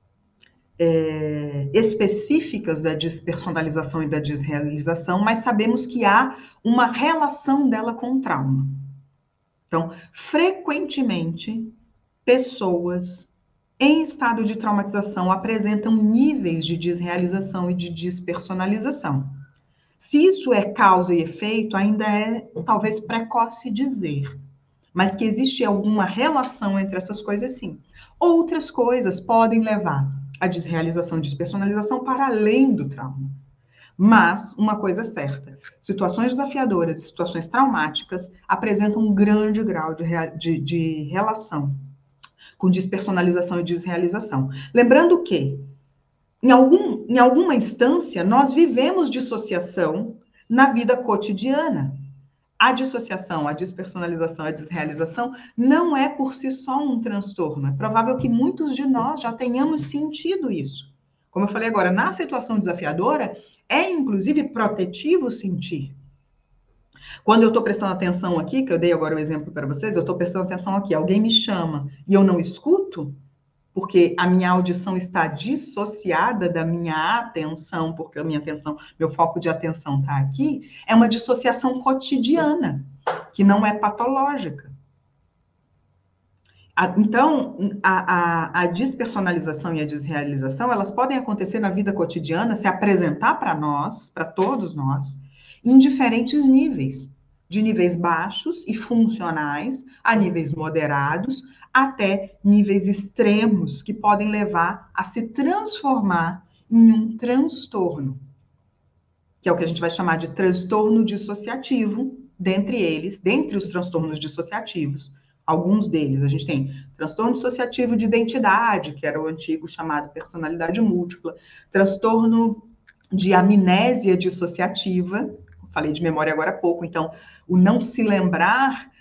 específicas da despersonalização e da desrealização, mas sabemos que há uma relação dela com o trauma. Então, frequentemente, pessoas em estado de traumatização apresentam níveis de desrealização e de despersonalização. Se isso é causa e efeito, ainda é talvez precoce dizer, mas que existe alguma relação entre essas coisas, sim. Outras coisas podem levar à desrealização e despersonalização para além do trauma. Mas uma coisa é certa, situações desafiadoras, situações traumáticas apresentam um grande grau de relação com despersonalização e desrealização. Lembrando que, em alguma instância, nós vivemos dissociação na vida cotidiana. A dissociação, a despersonalização, a desrealização não é por si só um transtorno. É provável que muitos de nós já tenhamos sentido isso. Como eu falei agora, na situação desafiadora, é inclusive protetivo sentir. Quando eu estou prestando atenção aqui, que eu dei agora o exemplo para vocês, eu estou prestando atenção aqui, alguém me chama e eu não escuto, porque a minha audição está dissociada da minha atenção, porque a minha atenção, meu foco de atenção está aqui, é uma dissociação cotidiana, que não é patológica. Então, a despersonalização e a desrealização, elas podem acontecer na vida cotidiana, se apresentar para nós, para todos nós, em diferentes níveis, de níveis baixos e funcionais, a níveis moderados, até níveis extremos, que podem levar a se transformar em um transtorno, que é o que a gente vai chamar de transtorno dissociativo, dentre os transtornos dissociativos. Alguns deles, a gente tem transtorno dissociativo de identidade, que era o antigo chamado personalidade múltipla, transtorno de amnésia dissociativa, falei de memória agora há pouco, então, o não se lembrar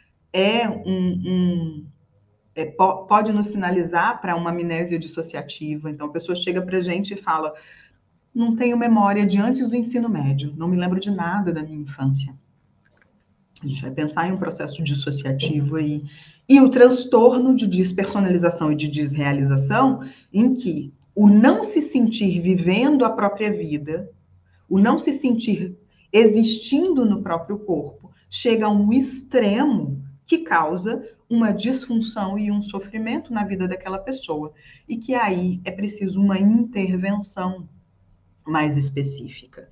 pode nos sinalizar para uma amnésia dissociativa. Então, a pessoa chega para a gente e fala, não tenho memória de antes do ensino médio, não me lembro de nada da minha infância. A gente vai pensar em um processo dissociativo aí. E o transtorno de despersonalização e de desrealização, em que o não se sentir vivendo a própria vida, o não se sentir existindo no próprio corpo, chega a um extremo que causa uma disfunção e um sofrimento na vida daquela pessoa. E que aí é preciso uma intervenção mais específica.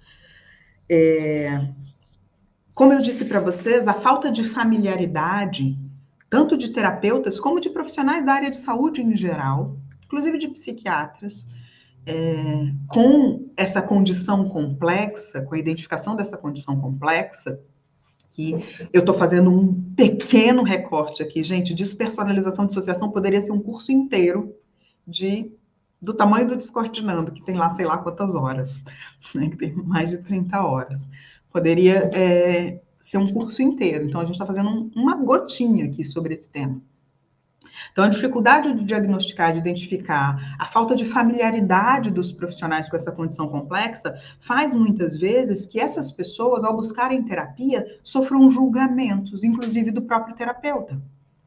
Como eu disse para vocês, a falta de familiaridade, tanto de terapeutas como de profissionais da área de saúde em geral, inclusive de psiquiatras, com essa condição complexa, com a identificação dessa condição complexa, que eu estou fazendo um pequeno recorte aqui, gente, despersonalização e dissociação poderia ser um curso inteiro do tamanho do Descortinando, que tem lá, sei lá quantas horas, né, que tem mais de 30 horas. Poderia ser um curso inteiro. Então, a gente está fazendo uma gotinha aqui sobre esse tema. Então, a dificuldade de diagnosticar, de identificar, a falta de familiaridade dos profissionais com essa condição complexa, faz muitas vezes que essas pessoas, ao buscarem terapia, sofram julgamentos, inclusive do próprio terapeuta.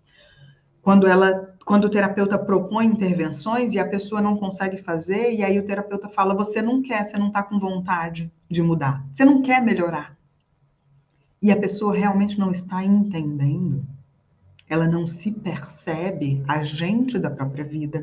Quando o terapeuta propõe intervenções e a pessoa não consegue fazer, e aí o terapeuta fala, você não quer, você não está com vontade de mudar, você não quer melhorar. E a pessoa realmente não está entendendo. Ela não se percebe agente da própria vida.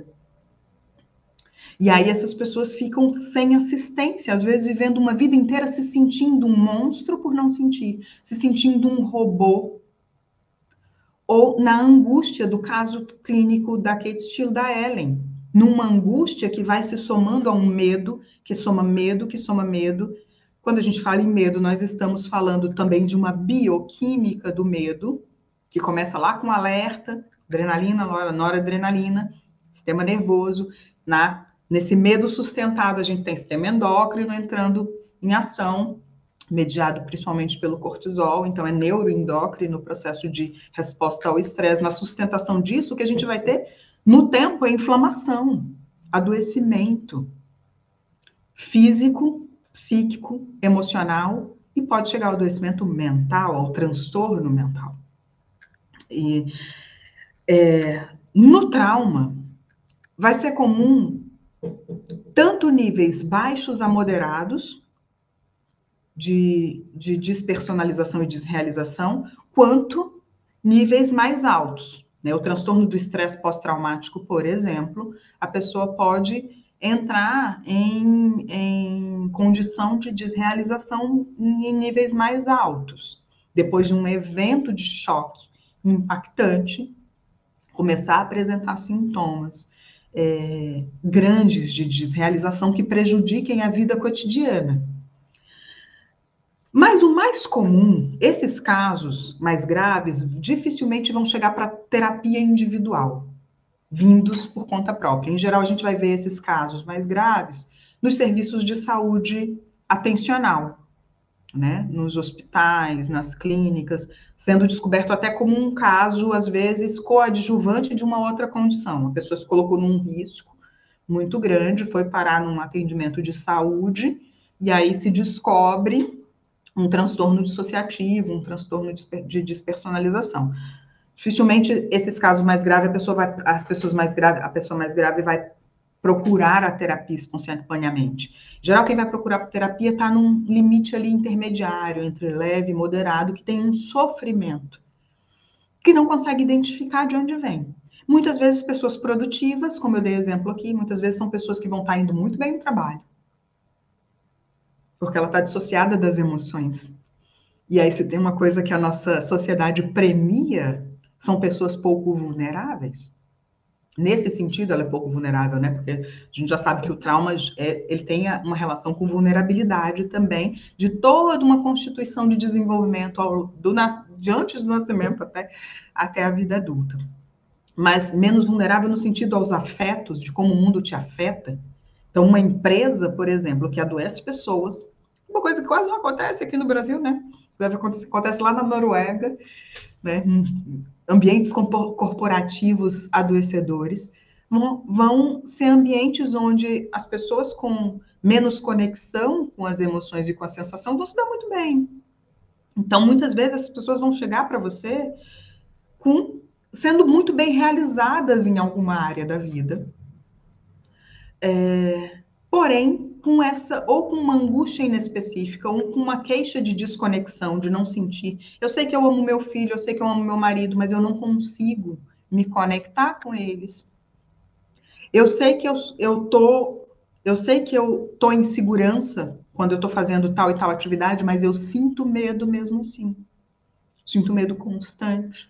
E aí essas pessoas ficam sem assistência, às vezes vivendo uma vida inteira se sentindo um monstro por não sentir, se sentindo um robô, ou na angústia do caso clínico da Kate Steele, da Ellen, numa angústia que vai se somando a um medo, que soma medo, que soma medo. Quando a gente fala em medo, nós estamos falando também de uma bioquímica do medo, que começa lá com alerta, adrenalina, noradrenalina, sistema nervoso. Nesse medo sustentado, a gente tem sistema endócrino entrando em ação, mediado principalmente pelo cortisol, então é neuroendócrino, processo de resposta ao estresse. Na sustentação disso, o que a gente vai ter no tempo é inflamação, adoecimento físico, psíquico, emocional, e pode chegar ao adoecimento mental, ao transtorno mental. E no trauma, vai ser comum tanto níveis baixos a moderados de despersonalização e desrealização, quanto níveis mais altos. Né? O transtorno do estresse pós-traumático, por exemplo, a pessoa pode entrar em condição de desrealização em níveis mais altos. Depois de um evento de choque impactante, começar a apresentar sintomas grandes de desrealização que prejudiquem a vida cotidiana. Mas o mais comum, esses casos mais graves, dificilmente vão chegar para terapia individual, vindos por conta própria. Em geral, a gente vai ver esses casos mais graves nos serviços de saúde atencional, né? Nos hospitais, nas clínicas, sendo descoberto até como um caso, às vezes, coadjuvante de uma outra condição. A pessoa se colocou num risco muito grande, foi parar num atendimento de saúde, e aí se descobre um transtorno dissociativo, um transtorno de despersonalização. Dificilmente esses casos mais graves, a pessoa mais grave vai procurar a terapia espontaneamente. Em geral, quem vai procurar a terapia está num limite ali intermediário, entre leve e moderado, que tem um sofrimento, que não consegue identificar de onde vem. Muitas vezes pessoas produtivas, como eu dei exemplo aqui, muitas vezes são pessoas que vão estar indo muito bem no trabalho, porque ela está dissociada das emoções. E aí, se tem uma coisa que a nossa sociedade premia, são pessoas pouco vulneráveis. Nesse sentido, ela é pouco vulnerável, né? Porque a gente já sabe que o trauma ele tem uma relação com vulnerabilidade também, de toda uma constituição de desenvolvimento de antes do nascimento até a vida adulta. Mas menos vulnerável no sentido aos afetos, de como o mundo te afeta. Então, uma empresa, por exemplo, que adoece pessoas, uma coisa que quase não acontece aqui no Brasil, né? Acontece lá na Noruega, né? Ambientes corporativos adoecedores vão ser ambientes onde as pessoas com menos conexão com as emoções e com a sensação vão se dar muito bem. Então, muitas vezes, as pessoas vão chegar para você sendo muito bem realizadas em alguma área da vida. Porém, ou com uma angústia inespecífica, ou com uma queixa de desconexão, de não sentir. Eu sei que eu amo meu filho, eu sei que eu amo meu marido, mas eu não consigo me conectar com eles. Eu sei que eu sei que eu tô em segurança quando eu estou fazendo tal e tal atividade, mas eu sinto medo mesmo assim. Sinto medo constante.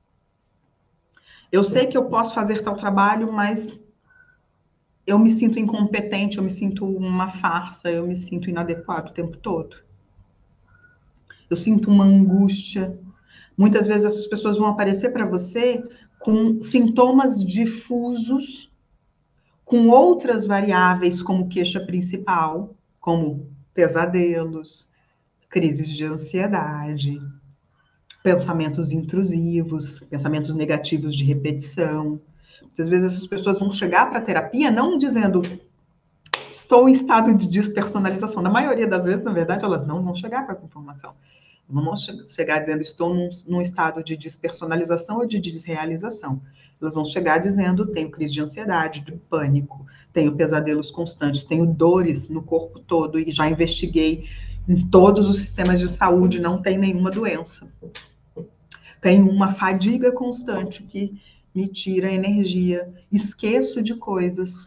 Eu sei que eu posso fazer tal trabalho, mas eu me sinto incompetente, eu me sinto uma farsa, eu me sinto inadequado o tempo todo. Eu sinto uma angústia. Muitas vezes essas pessoas vão aparecer para você com sintomas difusos, com outras variáveis como queixa principal, como pesadelos, crises de ansiedade, pensamentos intrusivos, pensamentos negativos de repetição. Muitas vezes essas pessoas vão chegar para a terapia não dizendo estou em estado de despersonalização. Na maioria das vezes, na verdade, elas não vão chegar com essa informação. Não vão chegar dizendo estou num estado de despersonalização ou de desrealização. Elas vão chegar dizendo tenho crise de ansiedade, de pânico, tenho pesadelos constantes, tenho dores no corpo todo e já investiguei em todos os sistemas de saúde, não tem nenhuma doença. Tenho uma fadiga constante que me tira energia, esqueço de coisas.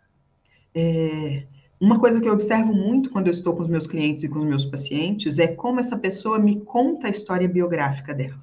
Uma coisa que eu observo muito quando eu estou com os meus clientes e com os meus pacientes é como essa pessoa me conta a história biográfica dela.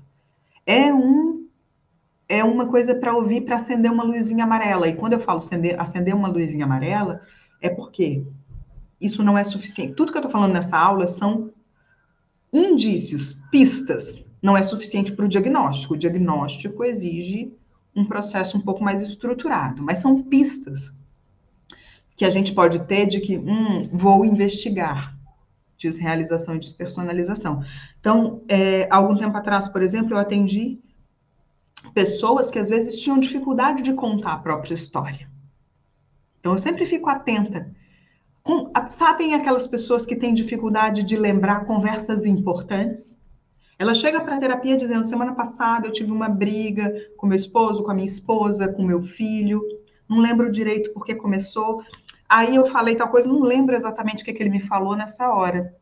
É uma coisa para ouvir, para acender uma luzinha amarela. E quando eu falo acender uma luzinha amarela, é porque isso não é suficiente. Tudo que eu estou falando nessa aula são indícios, pistas. Não é suficiente para o diagnóstico. O diagnóstico exige um processo um pouco mais estruturado, mas são pistas que a gente pode ter de que, vou investigar desrealização e despersonalização. Então, algum tempo atrás, por exemplo, eu atendi pessoas que às vezes tinham dificuldade de contar a própria história. Então, eu sempre fico atenta. Sabem aquelas pessoas que têm dificuldade de lembrar conversas importantes? Ela chega para a terapia dizendo, semana passada eu tive uma briga com meu esposo, com a minha esposa, com meu filho, não lembro direito porque começou. Aí eu falei tal coisa, não lembro exatamente o que ele me falou nessa hora.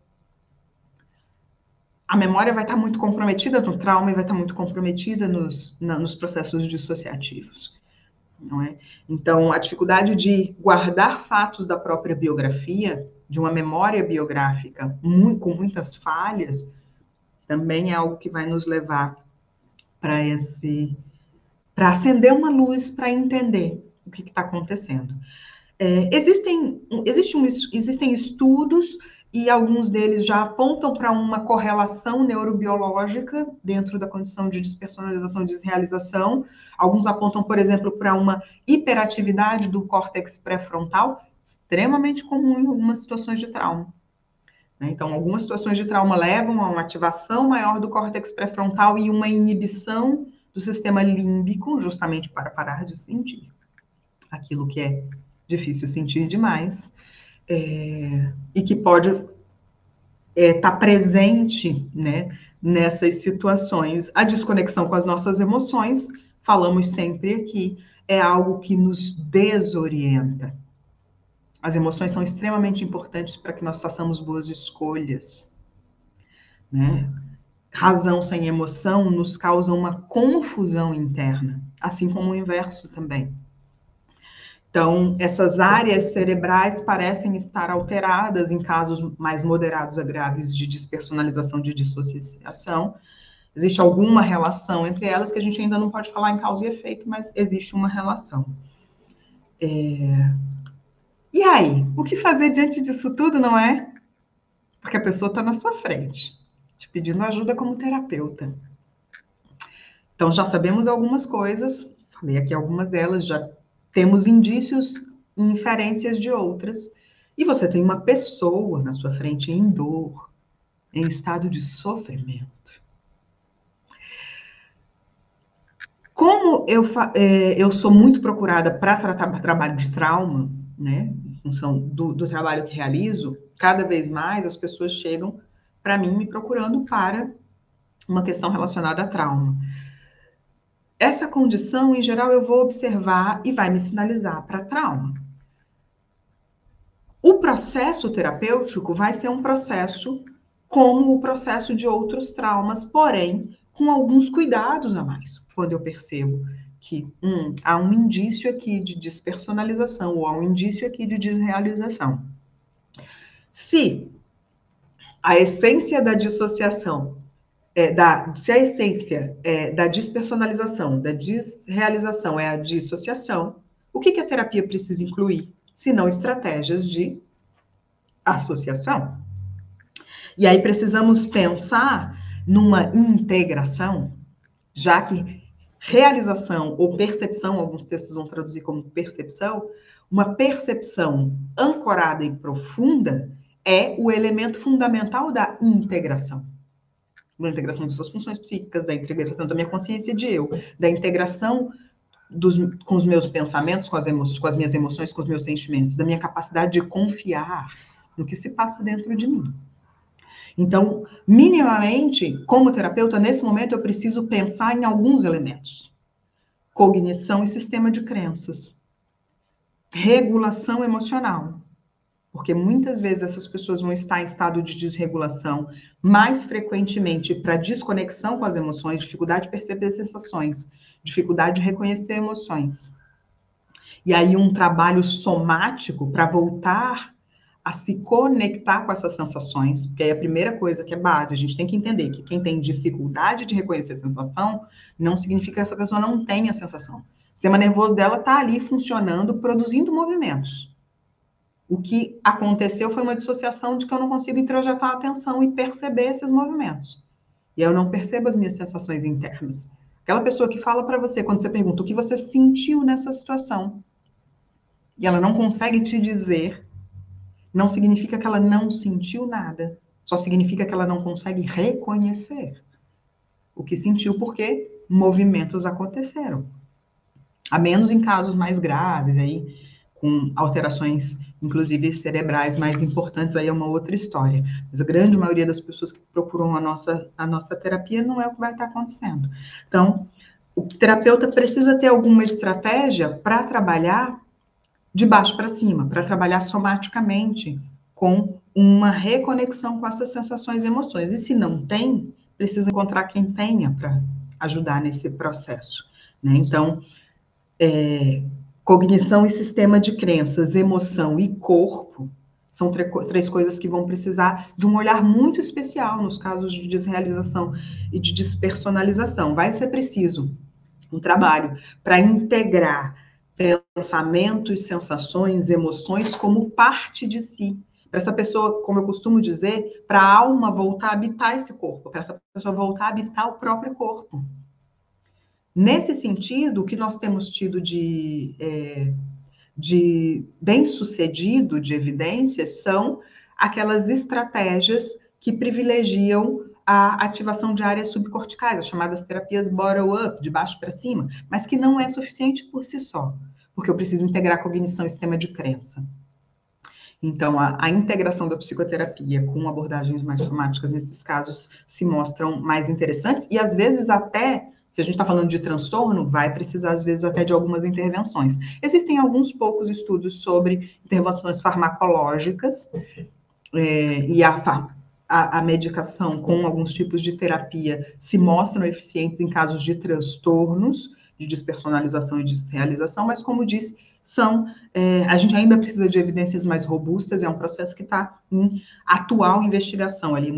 A memória vai estar muito comprometida no trauma e vai estar muito comprometida nos processos dissociativos, não é? Então, a dificuldade de guardar fatos da própria biografia, de uma memória biográfica com muitas falhas, também é algo que vai nos levar para acender uma luz para entender o que está acontecendo. Existem estudos e alguns deles já apontam para uma correlação neurobiológica dentro da condição de despersonalização e desrealização. Alguns apontam, por exemplo, para uma hiperatividade do córtex pré-frontal, extremamente comum em algumas situações de trauma. Então, algumas situações de trauma levam a uma ativação maior do córtex pré-frontal e uma inibição do sistema límbico, justamente para parar de sentir aquilo que é difícil sentir demais, e que pode estar presente, né, nessas situações. A desconexão com as nossas emoções, falamos sempre aqui, é algo que nos desorienta. As emoções são extremamente importantes para que nós façamos boas escolhas, né? Razão sem emoção nos causa uma confusão interna, assim como o inverso também. Então, essas áreas cerebrais parecem estar alteradas em casos mais moderados a graves de despersonalização, de dissociação. Existe alguma relação entre elas que a gente ainda não pode falar em causa e efeito, mas existe uma relação. E aí, o que fazer diante disso tudo, não é? Porque a pessoa está na sua frente, te pedindo ajuda como terapeuta. Então, já sabemos algumas coisas, falei aqui algumas delas, já temos indícios e inferências de outras, e você tem uma pessoa na sua frente em dor, em estado de sofrimento. Como eu sou muito procurada para tratar trabalho de trauma, né, em função do trabalho que realizo, cada vez mais as pessoas chegam para mim me procurando para uma questão relacionada a trauma. Essa condição, em geral, eu vou observar e vai me sinalizar para trauma. O processo terapêutico vai ser um processo como o processo de outros traumas, porém, com alguns cuidados a mais. Quando eu percebo que há um indício aqui de despersonalização ou há um indício aqui de desrealização. Se a essência da dissociação se a essência da despersonalização, da desrealização é a dissociação, o que a terapia precisa incluir? Se não estratégias de associação. E aí precisamos pensar numa integração, já que realização ou percepção, alguns textos vão traduzir como percepção, uma percepção ancorada e profunda é o elemento fundamental da integração. Da integração das suas funções psíquicas, da integração da minha consciência de eu, da integração com os meus pensamentos, com as minhas emoções, com os meus sentimentos, da minha capacidade de confiar no que se passa dentro de mim. Então, minimamente, como terapeuta, nesse momento eu preciso pensar em alguns elementos. Cognição e sistema de crenças. Regulação emocional. Porque muitas vezes essas pessoas vão estar em estado de desregulação, mais frequentemente para desconexão com as emoções, dificuldade de perceber sensações, dificuldade de reconhecer emoções. E aí um trabalho somático para voltar a se conectar com essas sensações, porque aí a primeira coisa que é base, a gente tem que entender que quem tem dificuldade de reconhecer a sensação, não significa que essa pessoa não tenha a sensação. O sistema nervoso dela está ali funcionando, produzindo movimentos. O que aconteceu foi uma dissociação de que eu não consigo introjetar a atenção e perceber esses movimentos. E eu não percebo as minhas sensações internas. Aquela pessoa que fala para você, quando você pergunta o que você sentiu nessa situação, e ela não consegue te dizer, não significa que ela não sentiu nada. Só significa que ela não consegue reconhecer o que sentiu, porque movimentos aconteceram. A menos em casos mais graves, aí, com alterações inclusive cerebrais mais importantes, aí é uma outra história. Mas a grande maioria das pessoas que procuram a nossa terapia não é o que vai estar acontecendo. Então, o terapeuta precisa ter alguma estratégia para trabalhar de baixo para cima, para trabalhar somaticamente com uma reconexão com essas sensações e emoções. E se não tem, precisa encontrar quem tenha para ajudar nesse processo, né? Então, cognição e sistema de crenças, emoção e corpo são três coisas que vão precisar de um olhar muito especial nos casos de desrealização e de despersonalização. Vai ser preciso um trabalho para integrar pensamentos, sensações, emoções como parte de si, para essa pessoa, como eu costumo dizer, para a alma voltar a habitar esse corpo, para essa pessoa voltar a habitar o próprio corpo. Nesse sentido, o que nós temos tido de bem-sucedido, de evidências, são aquelas estratégias que privilegiam a ativação de áreas subcorticais, as chamadas terapias bottom-up, de baixo para cima, mas que não é suficiente por si só, porque eu preciso integrar cognição e sistema de crença. Então, a integração da psicoterapia com abordagens mais somáticas, nesses casos, se mostram mais interessantes, e às vezes até, se a gente está falando de transtorno, vai precisar, às vezes, até de algumas intervenções. Existem alguns poucos estudos sobre intervenções farmacológicas, e a medicação com alguns tipos de terapia se mostram eficientes em casos de transtornos, de despersonalização e desrealização, mas, como disse, a gente ainda precisa de evidências mais robustas, é um processo que está em atual investigação, ali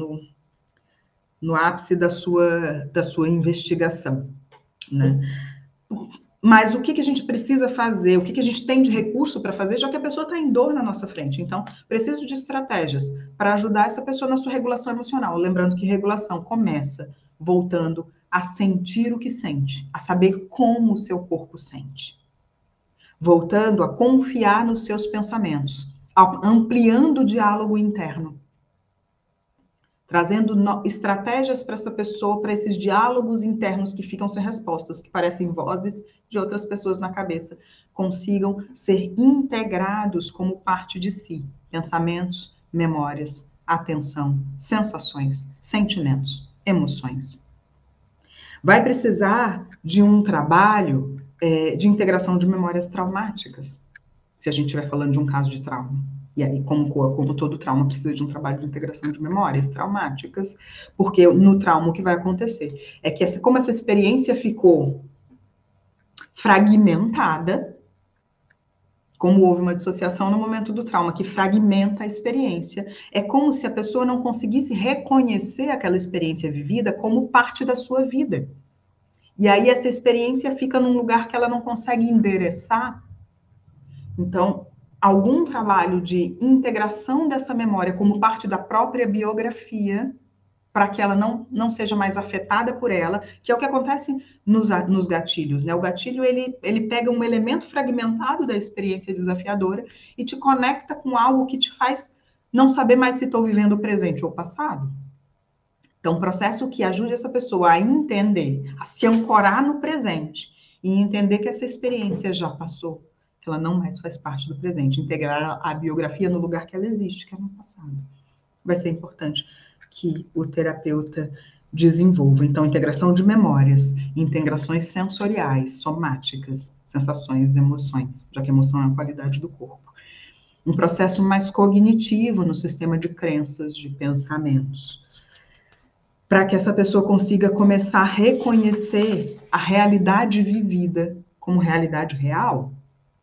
no ápice da sua investigação, né? Mas o que a gente precisa fazer, o que a gente tem de recurso para fazer, já que a pessoa está em dor na nossa frente? Então, preciso de estratégias para ajudar essa pessoa na sua regulação emocional. Lembrando que regulação começa voltando a sentir o que sente, a saber como o seu corpo sente. Voltando a confiar nos seus pensamentos, ampliando o diálogo interno. Trazendo estratégias para essa pessoa, para esses diálogos internos que ficam sem respostas, que parecem vozes de outras pessoas na cabeça, consigam ser integrados como parte de si. Pensamentos, memórias, atenção, sensações, sentimentos, emoções. Vai precisar de um trabalho de integração de memórias traumáticas, se a gente estiver falando de um caso de trauma. E aí, como todo trauma, precisa de um trabalho de integração de memórias traumáticas, porque no trauma o que vai acontecer é que, como essa experiência ficou fragmentada, como houve uma dissociação no momento do trauma, que fragmenta a experiência, é como se a pessoa não conseguisse reconhecer aquela experiência vivida como parte da sua vida. E aí essa experiência fica num lugar que ela não consegue endereçar. Então, algum trabalho de integração dessa memória como parte da própria biografia, para que ela não seja mais afetada por ela, que é o que acontece nos gatilhos, né? O gatilho, ele pega um elemento fragmentado da experiência desafiadora e te conecta com algo que te faz não saber mais se estou vivendo o presente ou o passado. Então, um processo que ajude essa pessoa a entender, a se ancorar no presente e entender que essa experiência já passou, que ela não mais faz parte do presente, integrar a biografia no lugar que ela existe, que é no passado. Vai ser importante que o terapeuta desenvolva. Então, integração de memórias, integrações sensoriais, somáticas, sensações, emoções, já que a emoção é a qualidade do corpo. Um processo mais cognitivo no sistema de crenças, de pensamentos, para que essa pessoa consiga começar a reconhecer a realidade vivida como realidade real,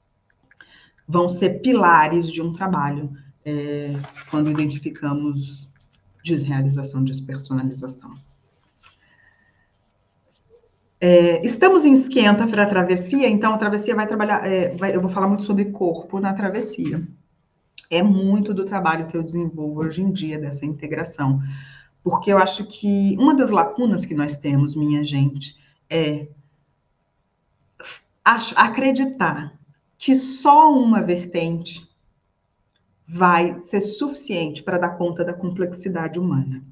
vão ser pilares de um trabalho quando identificamos desrealização, despersonalização. Estamos em esquenta para a travessia, então a travessia vai trabalhar, eu vou falar muito sobre corpo na travessia. É muito do trabalho que eu desenvolvo hoje em dia, dessa integração. Porque eu acho que uma das lacunas que nós temos, minha gente, é acreditar que só uma vertente vai ser suficiente para dar conta da complexidade humana.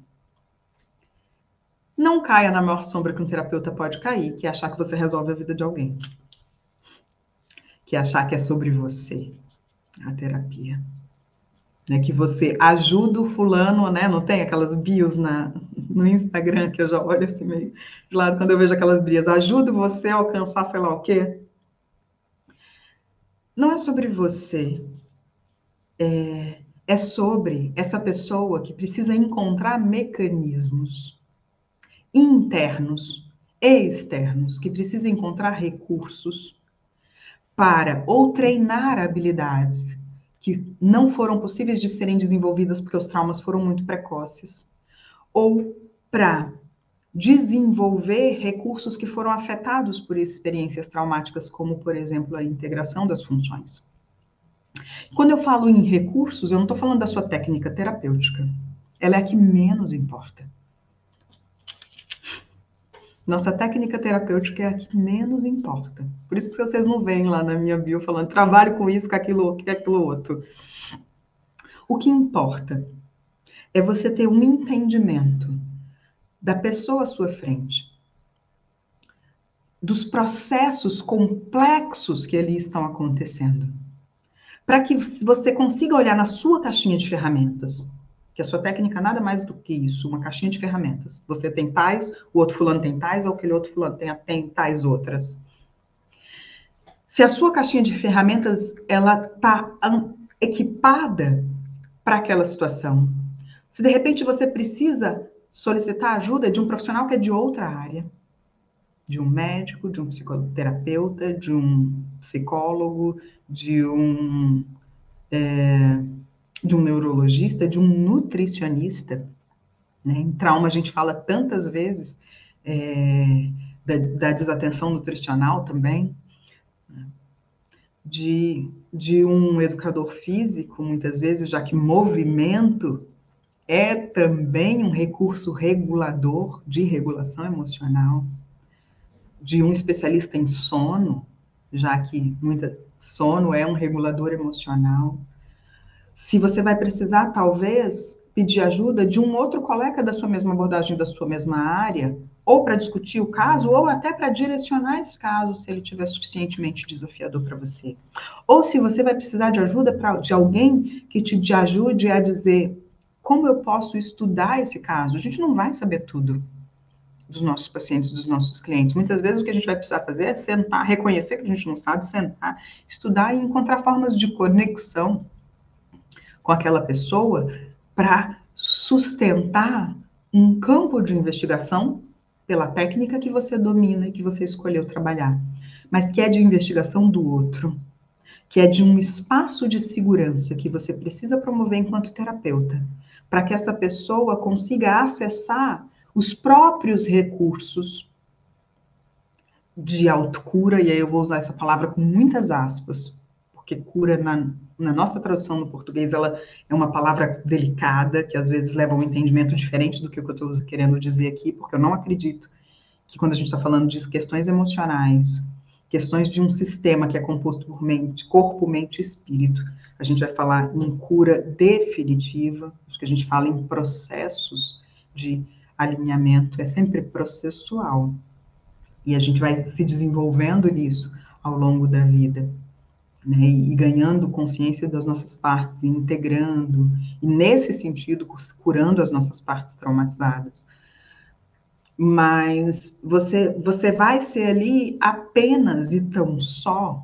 Não caia na maior sombra que um terapeuta pode cair, que é achar que você resolve a vida de alguém. Que é achar que é sobre você, a terapia. Que você ajuda o fulano, né? Não tem aquelas bios no Instagram que eu já olho assim meio de lado quando eu vejo aquelas bios. Ajuda você a alcançar sei lá o quê. Não é sobre você. É sobre essa pessoa que precisa encontrar mecanismos internos e externos, que precisa encontrar recursos para ou treinar habilidades que não foram possíveis de serem desenvolvidas porque os traumas foram muito precoces, ou para desenvolver recursos que foram afetados por experiências traumáticas, como, por exemplo, a integração das funções. Quando eu falo em recursos, eu não estou falando da sua técnica terapêutica. Ela é a que menos importa. Nossa técnica terapêutica é a que menos importa. Por isso que vocês não veem lá na minha bio falando trabalho com isso, com aquilo outro. O que importa é você ter um entendimento da pessoa à sua frente, dos processos complexos que ali estão acontecendo, para que você consiga olhar na sua caixinha de ferramentas, que a sua técnica nada mais do que isso, uma caixinha de ferramentas. Você tem tais, o outro fulano tem tais, ou aquele outro fulano tem tais outras. Se a sua caixinha de ferramentas ela está equipada para aquela situação, se de repente você precisa solicitar ajuda de um profissional que é de outra área, de um médico, de um psicoterapeuta, de um psicólogo, de um neurologista, de um nutricionista, né? Em trauma a gente fala tantas vezes da desatenção nutricional também, de um educador físico, muitas vezes, já que movimento é também um recurso regulador de regulação emocional, de um especialista em sono, já que sono é um regulador emocional. Se você vai precisar, talvez, pedir ajuda de um outro colega da sua mesma abordagem, da sua mesma área, ou para discutir o caso, ou até para direcionar esse caso, se ele estiver suficientemente desafiador para você. Ou se você vai precisar de ajuda de alguém que te ajude a dizer como eu posso estudar esse caso. A gente não vai saber tudo dos nossos pacientes, dos nossos clientes. Muitas vezes o que a gente vai precisar fazer é sentar, reconhecer que a gente não sabe, sentar, estudar e encontrar formas de conexão com aquela pessoa para sustentar um campo de investigação pela técnica que você domina e que você escolheu trabalhar, mas que é de investigação do outro, que é de um espaço de segurança que você precisa promover enquanto terapeuta, para que essa pessoa consiga acessar os próprios recursos de autocura, e aí eu vou usar essa palavra com muitas aspas, porque cura na nossa tradução no português, ela é uma palavra delicada, que às vezes leva a um entendimento diferente do que eu estou querendo dizer aqui, porque eu não acredito que quando a gente está falando de questões emocionais, questões de um sistema que é composto por mente, corpo, mente e espírito, a gente vai falar em cura definitiva, acho que a gente fala em processos de alinhamento, é sempre processual. E a gente vai se desenvolvendo nisso ao longo da vida, né? E ganhando consciência das nossas partes, e integrando, e nesse sentido, curando as nossas partes traumatizadas. Mas você vai ser ali apenas e tão só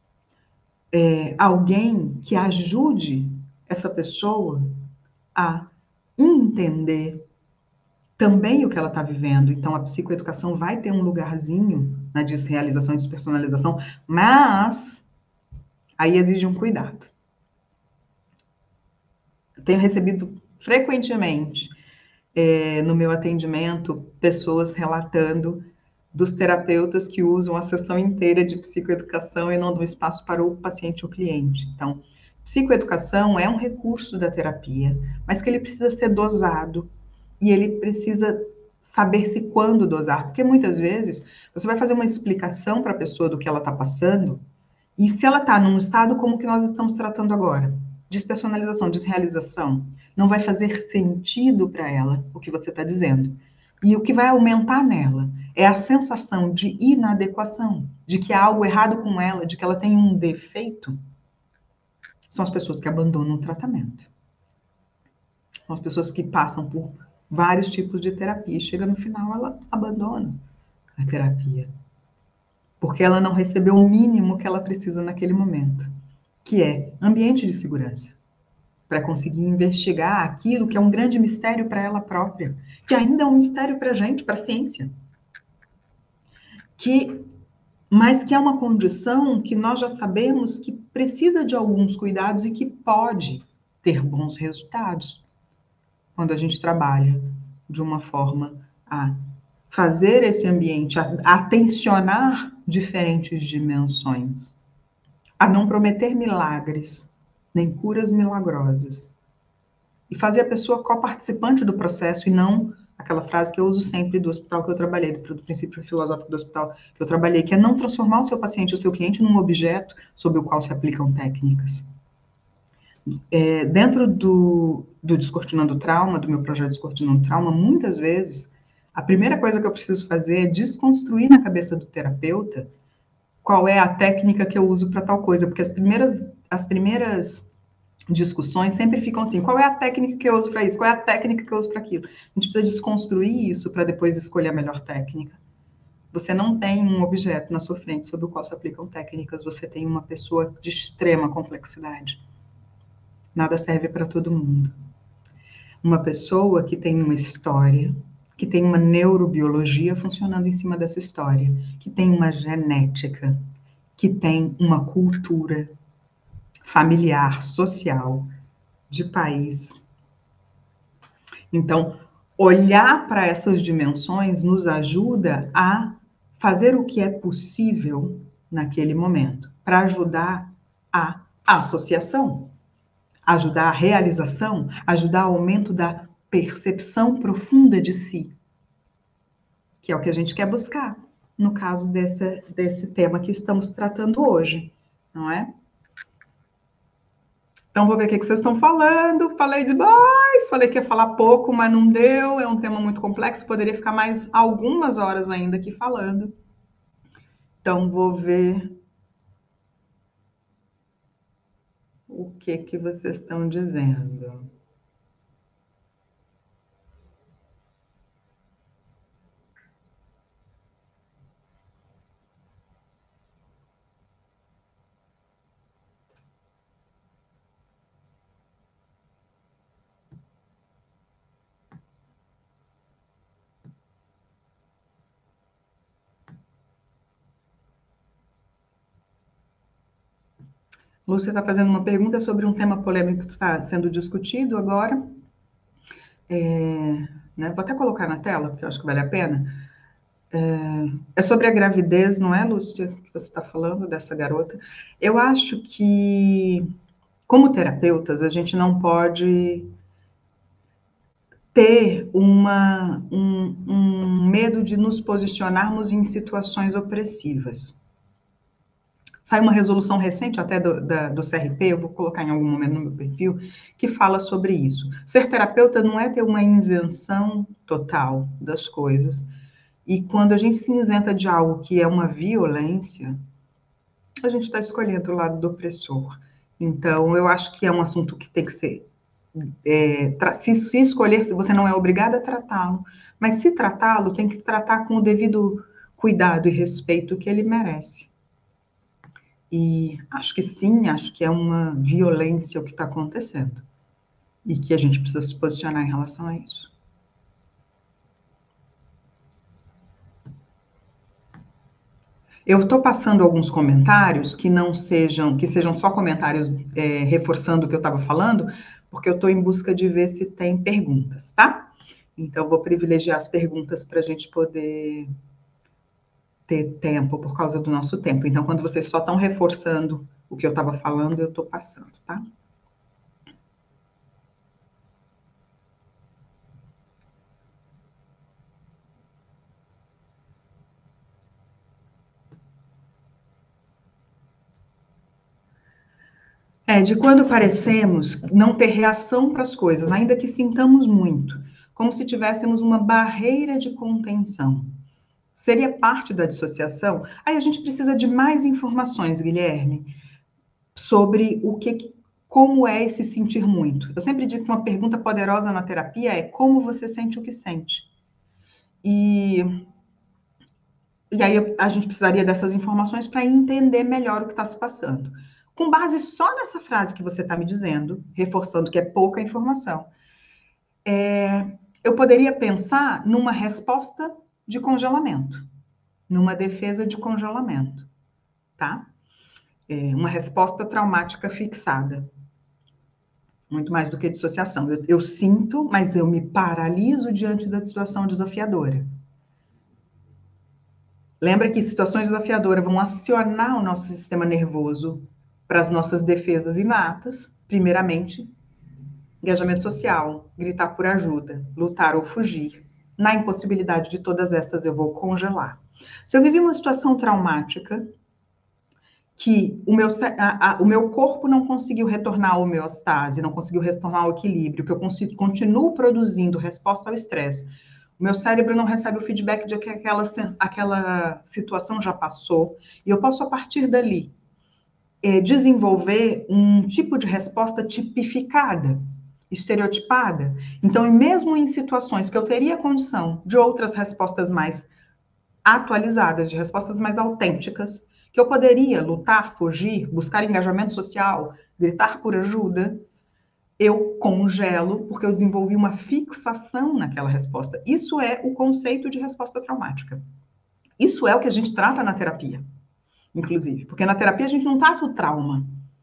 alguém que ajude essa pessoa a entender também o que ela está vivendo. Então, a psicoeducação vai ter um lugarzinho na desrealização e despersonalização, mas aí exige um cuidado. Eu tenho recebido frequentemente no meu atendimento pessoas relatando dos terapeutas que usam a sessão inteira de psicoeducação e não dão espaço para o paciente ou cliente. Então, psicoeducação é um recurso da terapia, mas que ele precisa ser dosado e ele precisa saber-se quando dosar, porque muitas vezes você vai fazer uma explicação para a pessoa do que ela está passando, e se ela está num estado como o que nós estamos tratando agora, despersonalização, desrealização, não vai fazer sentido para ela o que você está dizendo. E o que vai aumentar nela é a sensação de inadequação, de que há algo errado com ela, de que ela tem um defeito. São as pessoas que abandonam o tratamento. São as pessoas que passam por vários tipos de terapia e chega no final, ela abandona a terapia. Porque ela não recebeu o mínimo que ela precisa naquele momento, que é ambiente de segurança, para conseguir investigar aquilo que é um grande mistério para ela própria, que ainda é um mistério para a gente, para a ciência. Mas que é uma condição que nós já sabemos que precisa de alguns cuidados e que pode ter bons resultados quando a gente trabalha de uma forma a fazer esse ambiente, a tensionar diferentes dimensões, a não prometer milagres, nem curas milagrosas. E fazer a pessoa coparticipante do processo e não aquela frase que eu uso sempre do hospital que eu trabalhei, do princípio filosófico do hospital que eu trabalhei, que é não transformar o seu paciente, o seu cliente, num objeto sobre o qual se aplicam técnicas. Dentro do Descortinando o Trauma, do meu projeto Descortinando o Trauma, muitas vezes, a primeira coisa que eu preciso fazer é desconstruir na cabeça do terapeuta qual é a técnica que eu uso para tal coisa, porque as primeiras discussões sempre ficam assim, qual é a técnica que eu uso para isso, qual é a técnica que eu uso para aquilo. A gente precisa desconstruir isso para depois escolher a melhor técnica. Você não tem um objeto na sua frente sobre o qual se aplicam técnicas, você tem uma pessoa de extrema complexidade. Nada serve para todo mundo. Uma pessoa que tem uma história, que tem uma neurobiologia funcionando em cima dessa história, que tem uma genética, que tem uma cultura familiar, social, de país. Então, olhar para essas dimensões nos ajuda a fazer o que é possível naquele momento, para ajudar a associação, ajudar a realização, ajudar o aumento da percepção profunda de si, que é o que a gente quer buscar, no caso desse tema que estamos tratando hoje, não é? Então, vou ver o que vocês estão falando. Falei demais, falei que ia falar pouco, mas não deu. É um tema muito complexo, poderia ficar mais algumas horas ainda aqui falando. Então, vou ver o que vocês estão dizendo. Lúcia está fazendo uma pergunta sobre um tema polêmico que está sendo discutido agora. Né? Vou até colocar na tela, porque eu acho que vale a pena. É sobre a gravidez, não é, Lúcia, que você está falando, dessa garota? Eu acho que, como terapeutas, a gente não pode ter um medo de nos posicionarmos em situações opressivas. Saiu uma resolução recente até do CRP, eu vou colocar em algum momento no meu perfil, que fala sobre isso. Ser terapeuta não é ter uma isenção total das coisas. E quando a gente se isenta de algo que é uma violência, a gente está escolhendo o lado do opressor. Então, eu acho que é um assunto que tem que ser se escolher, se você não é obrigado a tratá-lo, mas se tratá-lo, tem que tratar com o devido cuidado e respeito que ele merece. E acho que sim, acho que é uma violência o que está acontecendo. E que a gente precisa se posicionar em relação a isso. Eu estou passando alguns comentários que sejam só comentários reforçando o que eu estava falando, porque eu estou em busca de ver se tem perguntas, tá? Então, vou privilegiar as perguntas para a gente poder ter tempo por causa do nosso tempo. Então, quando vocês só estão reforçando o que eu estava falando, eu estou passando, tá? De quando parecemos não ter reação para as coisas, ainda que sintamos muito, como se tivéssemos uma barreira de contenção. Seria parte da dissociação? Aí a gente precisa de mais informações, Guilherme, sobre como é esse sentir muito. Eu sempre digo que uma pergunta poderosa na terapia é como você sente o que sente. E aí a gente precisaria dessas informações para entender melhor o que está se passando. Com base só nessa frase que você está me dizendo, reforçando que é pouca informação, eu poderia pensar numa resposta de congelamento, numa defesa de congelamento, tá? Uma resposta traumática fixada. Muito mais do que dissociação. Eu sinto, mas eu me paraliso diante da situação desafiadora. Lembra que situações desafiadoras vão acionar o nosso sistema nervoso para as nossas defesas inatas, Primeiramente, engajamento social, gritar por ajuda, lutar ou fugir. Na impossibilidade de todas essas, eu vou congelar. Se eu vivi uma situação traumática, que o meu corpo não conseguiu retornar à homeostase, não conseguiu retornar ao equilíbrio, que eu continuo produzindo resposta ao estresse, o meu cérebro não recebe o feedback de que aquela situação já passou, e eu posso, a partir dali, desenvolver um tipo de resposta tipificada, estereotipada. Então, mesmo em situações que eu teria condição de outras respostas mais atualizadas, de respostas mais autênticas, que eu poderia lutar, fugir, buscar engajamento social, gritar por ajuda, eu congelo porque eu desenvolvi uma fixação naquela resposta. Isso é o conceito de resposta traumática. Isso é o que a gente trata na terapia, inclusive, porque na terapia a gente não trata o trauma,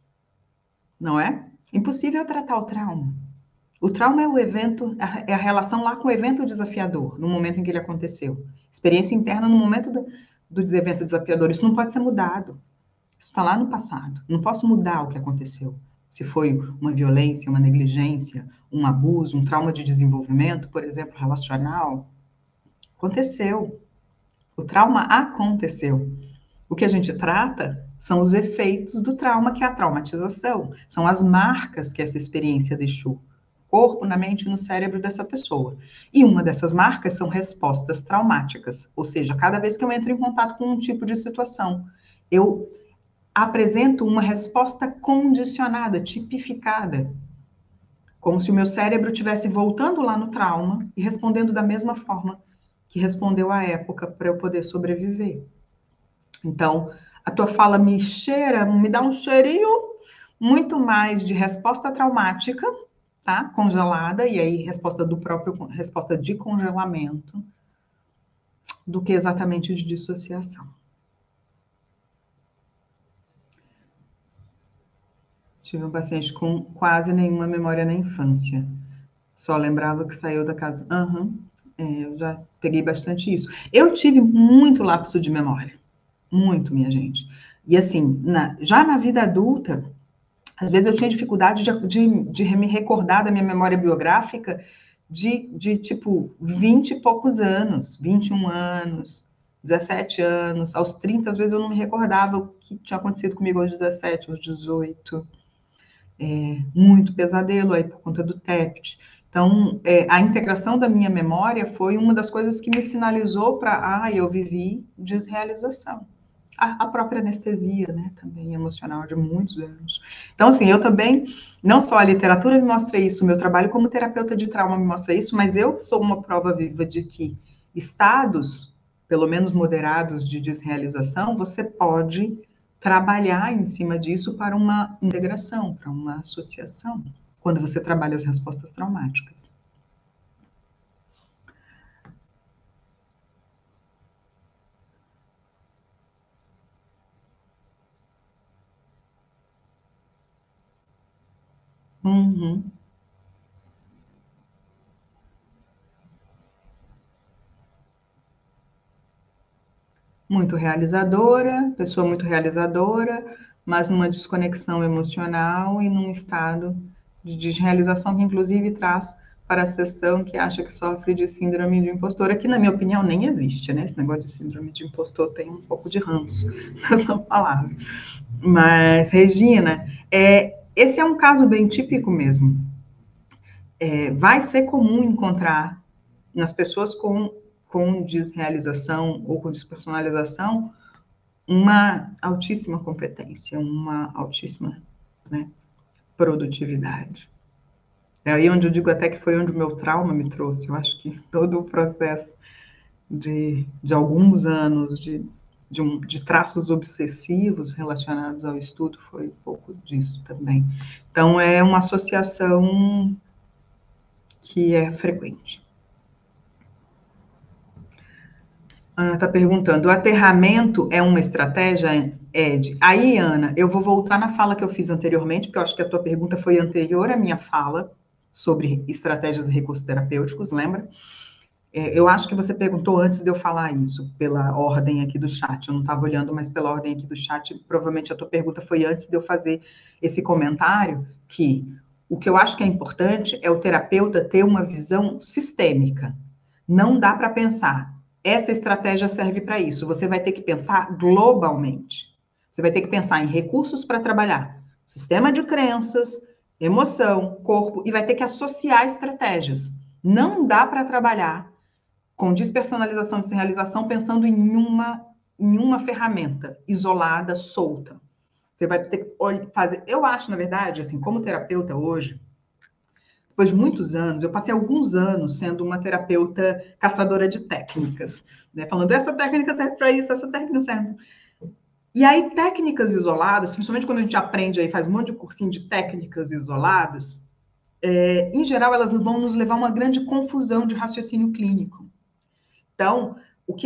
não é? Impossível tratar o trauma. O trauma é o evento, é a relação lá com o evento desafiador, no momento em que ele aconteceu. Experiência interna no momento do evento desafiador. Isso não pode ser mudado. Isso está lá no passado. Não posso mudar o que aconteceu. Se foi uma violência, uma negligência, um abuso, um trauma de desenvolvimento, por exemplo, relacional, aconteceu. O trauma aconteceu. O que a gente trata são os efeitos do trauma, que é a traumatização. São as marcas que essa experiência deixou. Corpo, na mente e no cérebro dessa pessoa. E uma dessas marcas são respostas traumáticas, ou seja, cada vez que eu entro em contato com um tipo de situação, eu apresento uma resposta condicionada, tipificada, como se o meu cérebro estivesse voltando lá no trauma e respondendo da mesma forma que respondeu à época para eu poder sobreviver. Então, a tua fala me dá um cheirinho muito mais de resposta traumática, tá? Congelada, e aí resposta de congelamento, do que exatamente de dissociação. Tive um paciente com quase nenhuma memória na infância. Só lembrava que saiu da casa. Eu já peguei bastante isso. Eu tive muito lapso de memória. Muito, minha gente. E assim, já na vida adulta, às vezes eu tinha dificuldade de me recordar da minha memória biográfica de tipo 20 e poucos anos, 21 anos, 17 anos, aos 30, às vezes eu não me recordava o que tinha acontecido comigo aos 17, aos 18. Muito pesadelo aí por conta do TEPT. Então, a integração da minha memória foi uma das coisas que me sinalizou para, eu vivi desrealização. A própria anestesia, né, também emocional de muitos anos. Então, assim, eu também, não só a literatura me mostra isso, o meu trabalho como terapeuta de trauma me mostra isso, mas eu sou uma prova viva de que estados, pelo menos moderados, de desrealização, você pode trabalhar em cima disso para uma integração, para uma associação, quando você trabalha as respostas traumáticas. Uhum. Pessoa muito realizadora, mas numa desconexão emocional e num estado de desrealização que, inclusive, traz para a sessão que acha que sofre de síndrome de impostora, que, na minha opinião, nem existe, né? Esse negócio de síndrome de impostor tem um pouco de ranço nessa palavra. Mas, Regina, esse é um caso bem típico mesmo. Vai ser comum encontrar nas pessoas com desrealização ou com despersonalização uma altíssima competência, uma altíssima, né, produtividade. É aí onde eu digo até que foi onde o meu trauma me trouxe. Eu acho que todo o processo de alguns anos de traços obsessivos relacionados ao estudo foi um pouco disso também. Então, é uma associação que é frequente. Ana está perguntando, o aterramento é uma estratégia, Ed? Aí, Ana, eu vou voltar na fala que eu fiz anteriormente, porque eu acho que a tua pergunta foi anterior à minha fala sobre estratégias e recursos terapêuticos, lembra? Eu acho que você perguntou antes de eu falar isso, pela ordem aqui do chat. Eu não estava olhando, mas pela ordem aqui do chat, provavelmente a tua pergunta foi antes de eu fazer esse comentário, que o que eu acho que é importante é o terapeuta ter uma visão sistêmica. Não dá para pensar, essa estratégia serve para isso. Você vai ter que pensar globalmente. Você vai ter que pensar em recursos para trabalhar, sistema de crenças, emoção, corpo, e vai ter que associar estratégias. Não dá para trabalhar com despersonalização e desrealização, pensando em uma ferramenta isolada, solta. Você vai ter que fazer. Eu acho, na verdade, assim, como terapeuta hoje, depois de muitos anos, eu passei alguns anos sendo uma terapeuta caçadora de técnicas, né? Falando, essa técnica serve para isso, essa técnica serve. E aí, técnicas isoladas, principalmente quando a gente aprende aí, faz um monte de cursinho de técnicas isoladas, em geral, elas vão nos levar a uma grande confusão de raciocínio clínico. Então,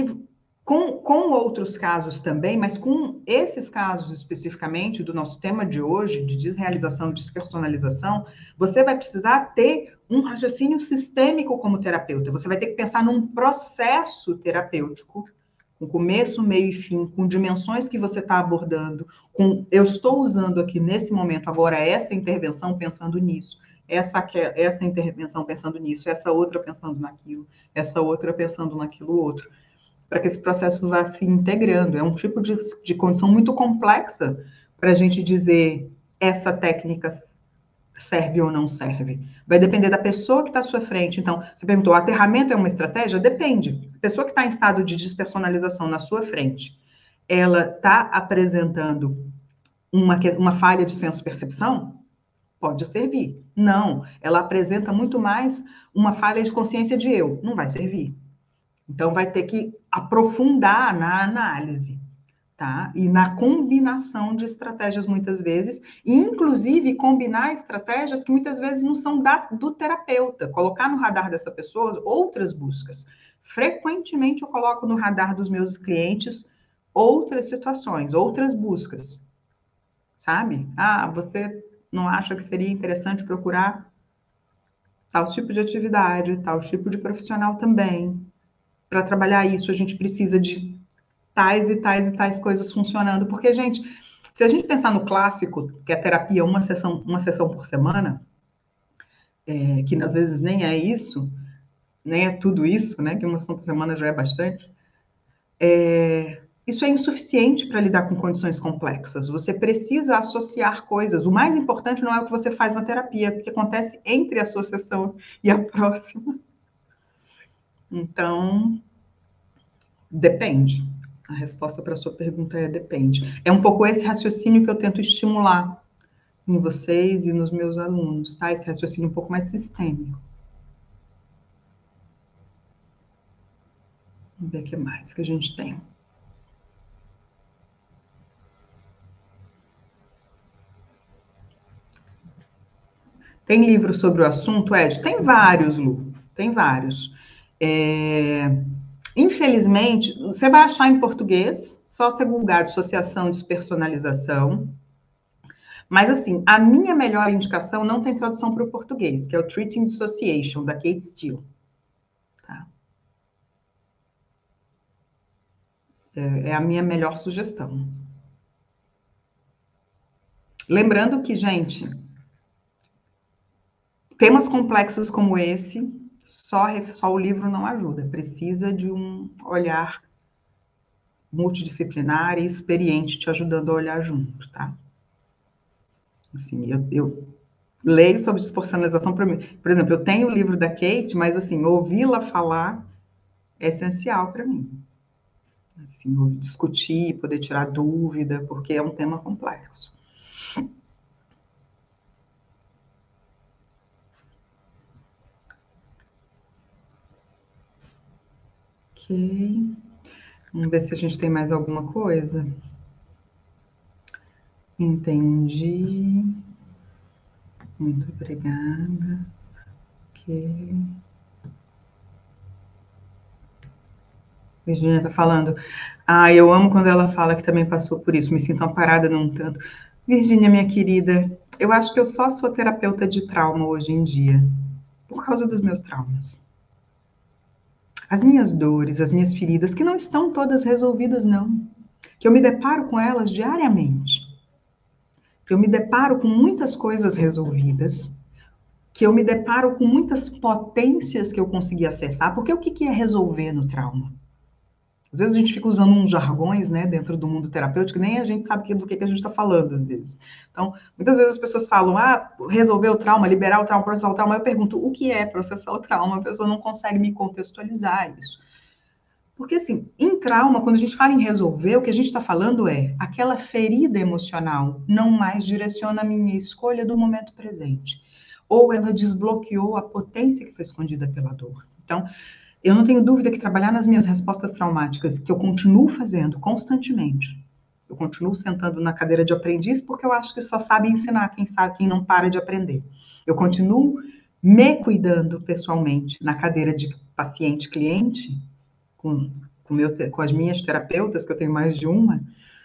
com outros casos também, mas com esses casos especificamente do nosso tema de hoje, de desrealização e despersonalização, você vai precisar ter um raciocínio sistêmico como terapeuta. Você vai ter que pensar num processo terapêutico, com começo, meio e fim, com dimensões que você está abordando, eu estou usando aqui nesse momento agora essa intervenção pensando nisso, essa intervenção pensando nisso, essa outra pensando naquilo, essa outra pensando naquilo outro, para que esse processo vá se integrando. É um tipo de condição muito complexa para a gente dizer essa técnica serve ou não serve. Vai depender da pessoa que está à sua frente. Então, você perguntou, aterramento é uma estratégia? Depende. A pessoa que está em estado de despersonalização na sua frente, ela está apresentando uma falha de senso-percepção? Pode servir. Não, ela apresenta muito mais uma falha de consciência de eu. Não vai servir. Então, vai ter que aprofundar na análise, tá? E na combinação de estratégias, muitas vezes, e inclusive combinar estratégias que muitas vezes não são do terapeuta, colocar no radar dessa pessoa outras buscas. Frequentemente, eu coloco no radar dos meus clientes outras situações, outras buscas, sabe? Ah, você não acha que seria interessante procurar tal tipo de atividade, tal tipo de profissional também? Para trabalhar isso, a gente precisa de tais e tais e tais coisas funcionando. Porque, gente, se a gente pensar no clássico, que é terapia uma sessão por semana, que às vezes nem é isso, nem é tudo isso, né? Que uma sessão por semana já é bastante. Isso é insuficiente para lidar com condições complexas. Você precisa associar coisas. O mais importante não é o que você faz na terapia, o que acontece entre a sua sessão e a próxima. Então, depende. A resposta para a sua pergunta é depende. É um pouco esse raciocínio que eu tento estimular em vocês e nos meus alunos, tá? Esse raciocínio um pouco mais sistêmico. Vamos ver o que mais que a gente tem. Tem livro sobre o assunto, Ed? Tem vários, Lu. Tem vários. Infelizmente, você vai achar em português, só se googar Dissociação, Despersonalização. Mas, assim, a minha melhor indicação não tem tradução para o português, que é o Treating Dissociation, da Kate Steele. Tá? É a minha melhor sugestão. Lembrando que, gente, temas complexos como esse, só o livro não ajuda. Precisa de um olhar multidisciplinar e experiente te ajudando a olhar junto, tá? Assim, eu leio sobre despersonalização para mim. Por exemplo, eu tenho o livro da Kate, mas assim, ouvi-la falar é essencial para mim. Assim, discutir, poder tirar dúvida, porque é um tema complexo. Ok. Vamos ver se a gente tem mais alguma coisa. Entendi. Muito obrigada. Ok. Virginia está falando. Ah, eu amo quando ela fala que também passou por isso. Me sinto amparada num tanto. Virginia, minha querida, eu acho que eu só sou terapeuta de trauma hoje em dia, por causa dos meus traumas. As minhas dores, as minhas feridas, que não estão todas resolvidas, não. Que eu me deparo com elas diariamente. Que eu me deparo com muitas coisas resolvidas. Que eu me deparo com muitas potências que eu consegui acessar. Porque o que é resolver no trauma? Às vezes a gente fica usando uns jargões, né, dentro do mundo terapêutico, nem a gente sabe do que a gente está falando, às vezes. Então, muitas vezes as pessoas falam, resolver o trauma, liberar o trauma, processar o trauma. Eu pergunto, o que é processar o trauma? A pessoa não consegue me contextualizar isso. Porque, assim, em trauma, quando a gente fala em resolver, o que a gente está falando é aquela ferida emocional não mais direciona a minha escolha do momento presente. Ou ela desbloqueou a potência que foi escondida pela dor. Então, eu não tenho dúvida que trabalhar nas minhas respostas traumáticas, que eu continuo fazendo constantemente, eu continuo sentando na cadeira de aprendiz porque eu acho que só sabe ensinar quem sabe, quem não para de aprender. Eu continuo me cuidando pessoalmente na cadeira de paciente-cliente, com as minhas terapeutas, que eu tenho mais de uma,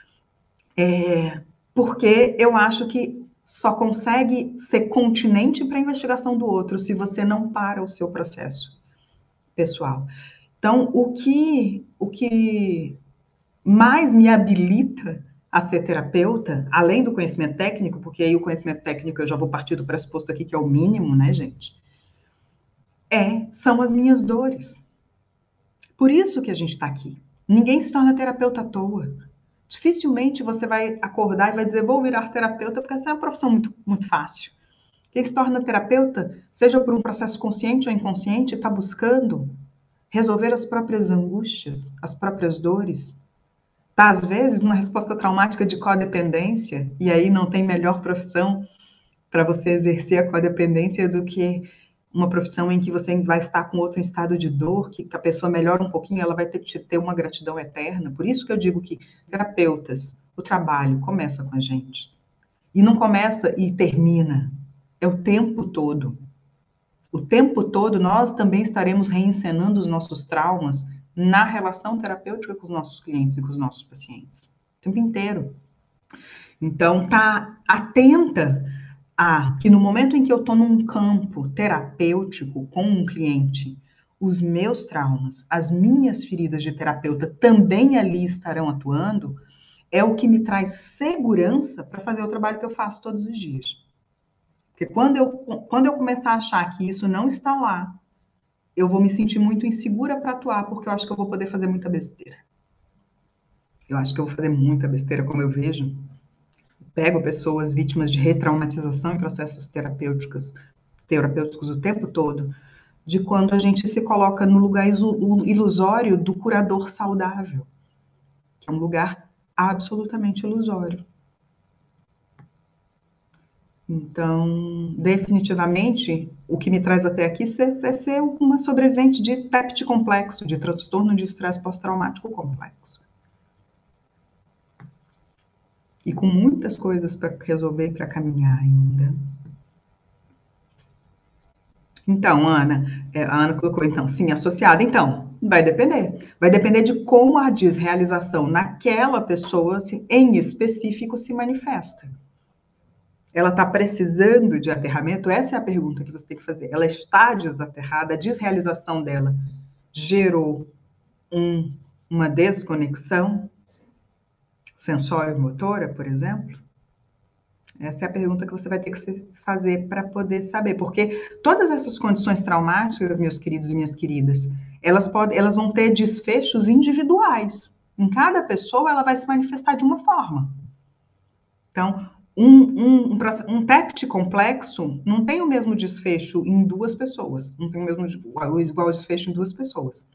porque eu acho que só consegue ser continente para a investigação do outro se você não para o seu processo pessoal. Então, o que mais me habilita a ser terapeuta, além do conhecimento técnico, porque aí o conhecimento técnico eu já vou partir do pressuposto aqui que é o mínimo, né, gente? São as minhas dores. Por isso que a gente está aqui. Ninguém se torna terapeuta à toa. Dificilmente você vai acordar e vai dizer, vou virar terapeuta, porque essa é uma profissão muito, muito fácil. Quem se torna terapeuta, seja por um processo consciente ou inconsciente, está buscando resolver as próprias angústias, as próprias dores. Está, às vezes, numa resposta traumática de codependência, e aí não tem melhor profissão para você exercer a codependência do que uma profissão em que você vai estar com outro estado de dor, que a pessoa melhora um pouquinho, ela vai ter uma gratidão eterna. Por isso que eu digo que terapeutas, o trabalho começa com a gente. E não começa e termina. É o tempo todo. O tempo todo nós também estaremos reencenando os nossos traumas na relação terapêutica com os nossos clientes e com os nossos pacientes. O tempo inteiro. Então, tá atenta que no momento em que eu estou num campo terapêutico com um cliente, os meus traumas, as minhas feridas de terapeuta também ali estarão atuando, é o que me traz segurança para fazer o trabalho que eu faço todos os dias. Porque quando eu começar a achar que isso não está lá, eu vou me sentir muito insegura para atuar, porque eu acho que eu vou poder fazer muita besteira. Eu acho que eu vou fazer muita besteira, como eu vejo. Pego pessoas vítimas de retraumatização em processos terapêuticos o tempo todo, de quando a gente se coloca no lugar ilusório do curador saudável, que é um lugar absolutamente ilusório. Então, definitivamente, o que me traz até aqui é ser uma sobrevivente de TEPT complexo, de transtorno de estresse pós-traumático complexo. E com muitas coisas para resolver e para caminhar ainda. Então, Ana, a Ana colocou, então, sim, associada. Então, vai depender. Vai depender de como a desrealização naquela pessoa, em específico, se manifesta. Ela está precisando de aterramento? Essa é a pergunta que você tem que fazer. Ela está desaterrada, a desrealização dela gerou uma desconexão sensório-motora, por exemplo? Essa é a pergunta que você vai ter que fazer para poder saber, porque todas essas condições traumáticas, meus queridos e minhas queridas, elas vão ter desfechos individuais. Em cada pessoa, ela vai se manifestar de uma forma. Então, um TEPT complexo não tem o mesmo desfecho em duas pessoas, não tem o igual desfecho em duas pessoas.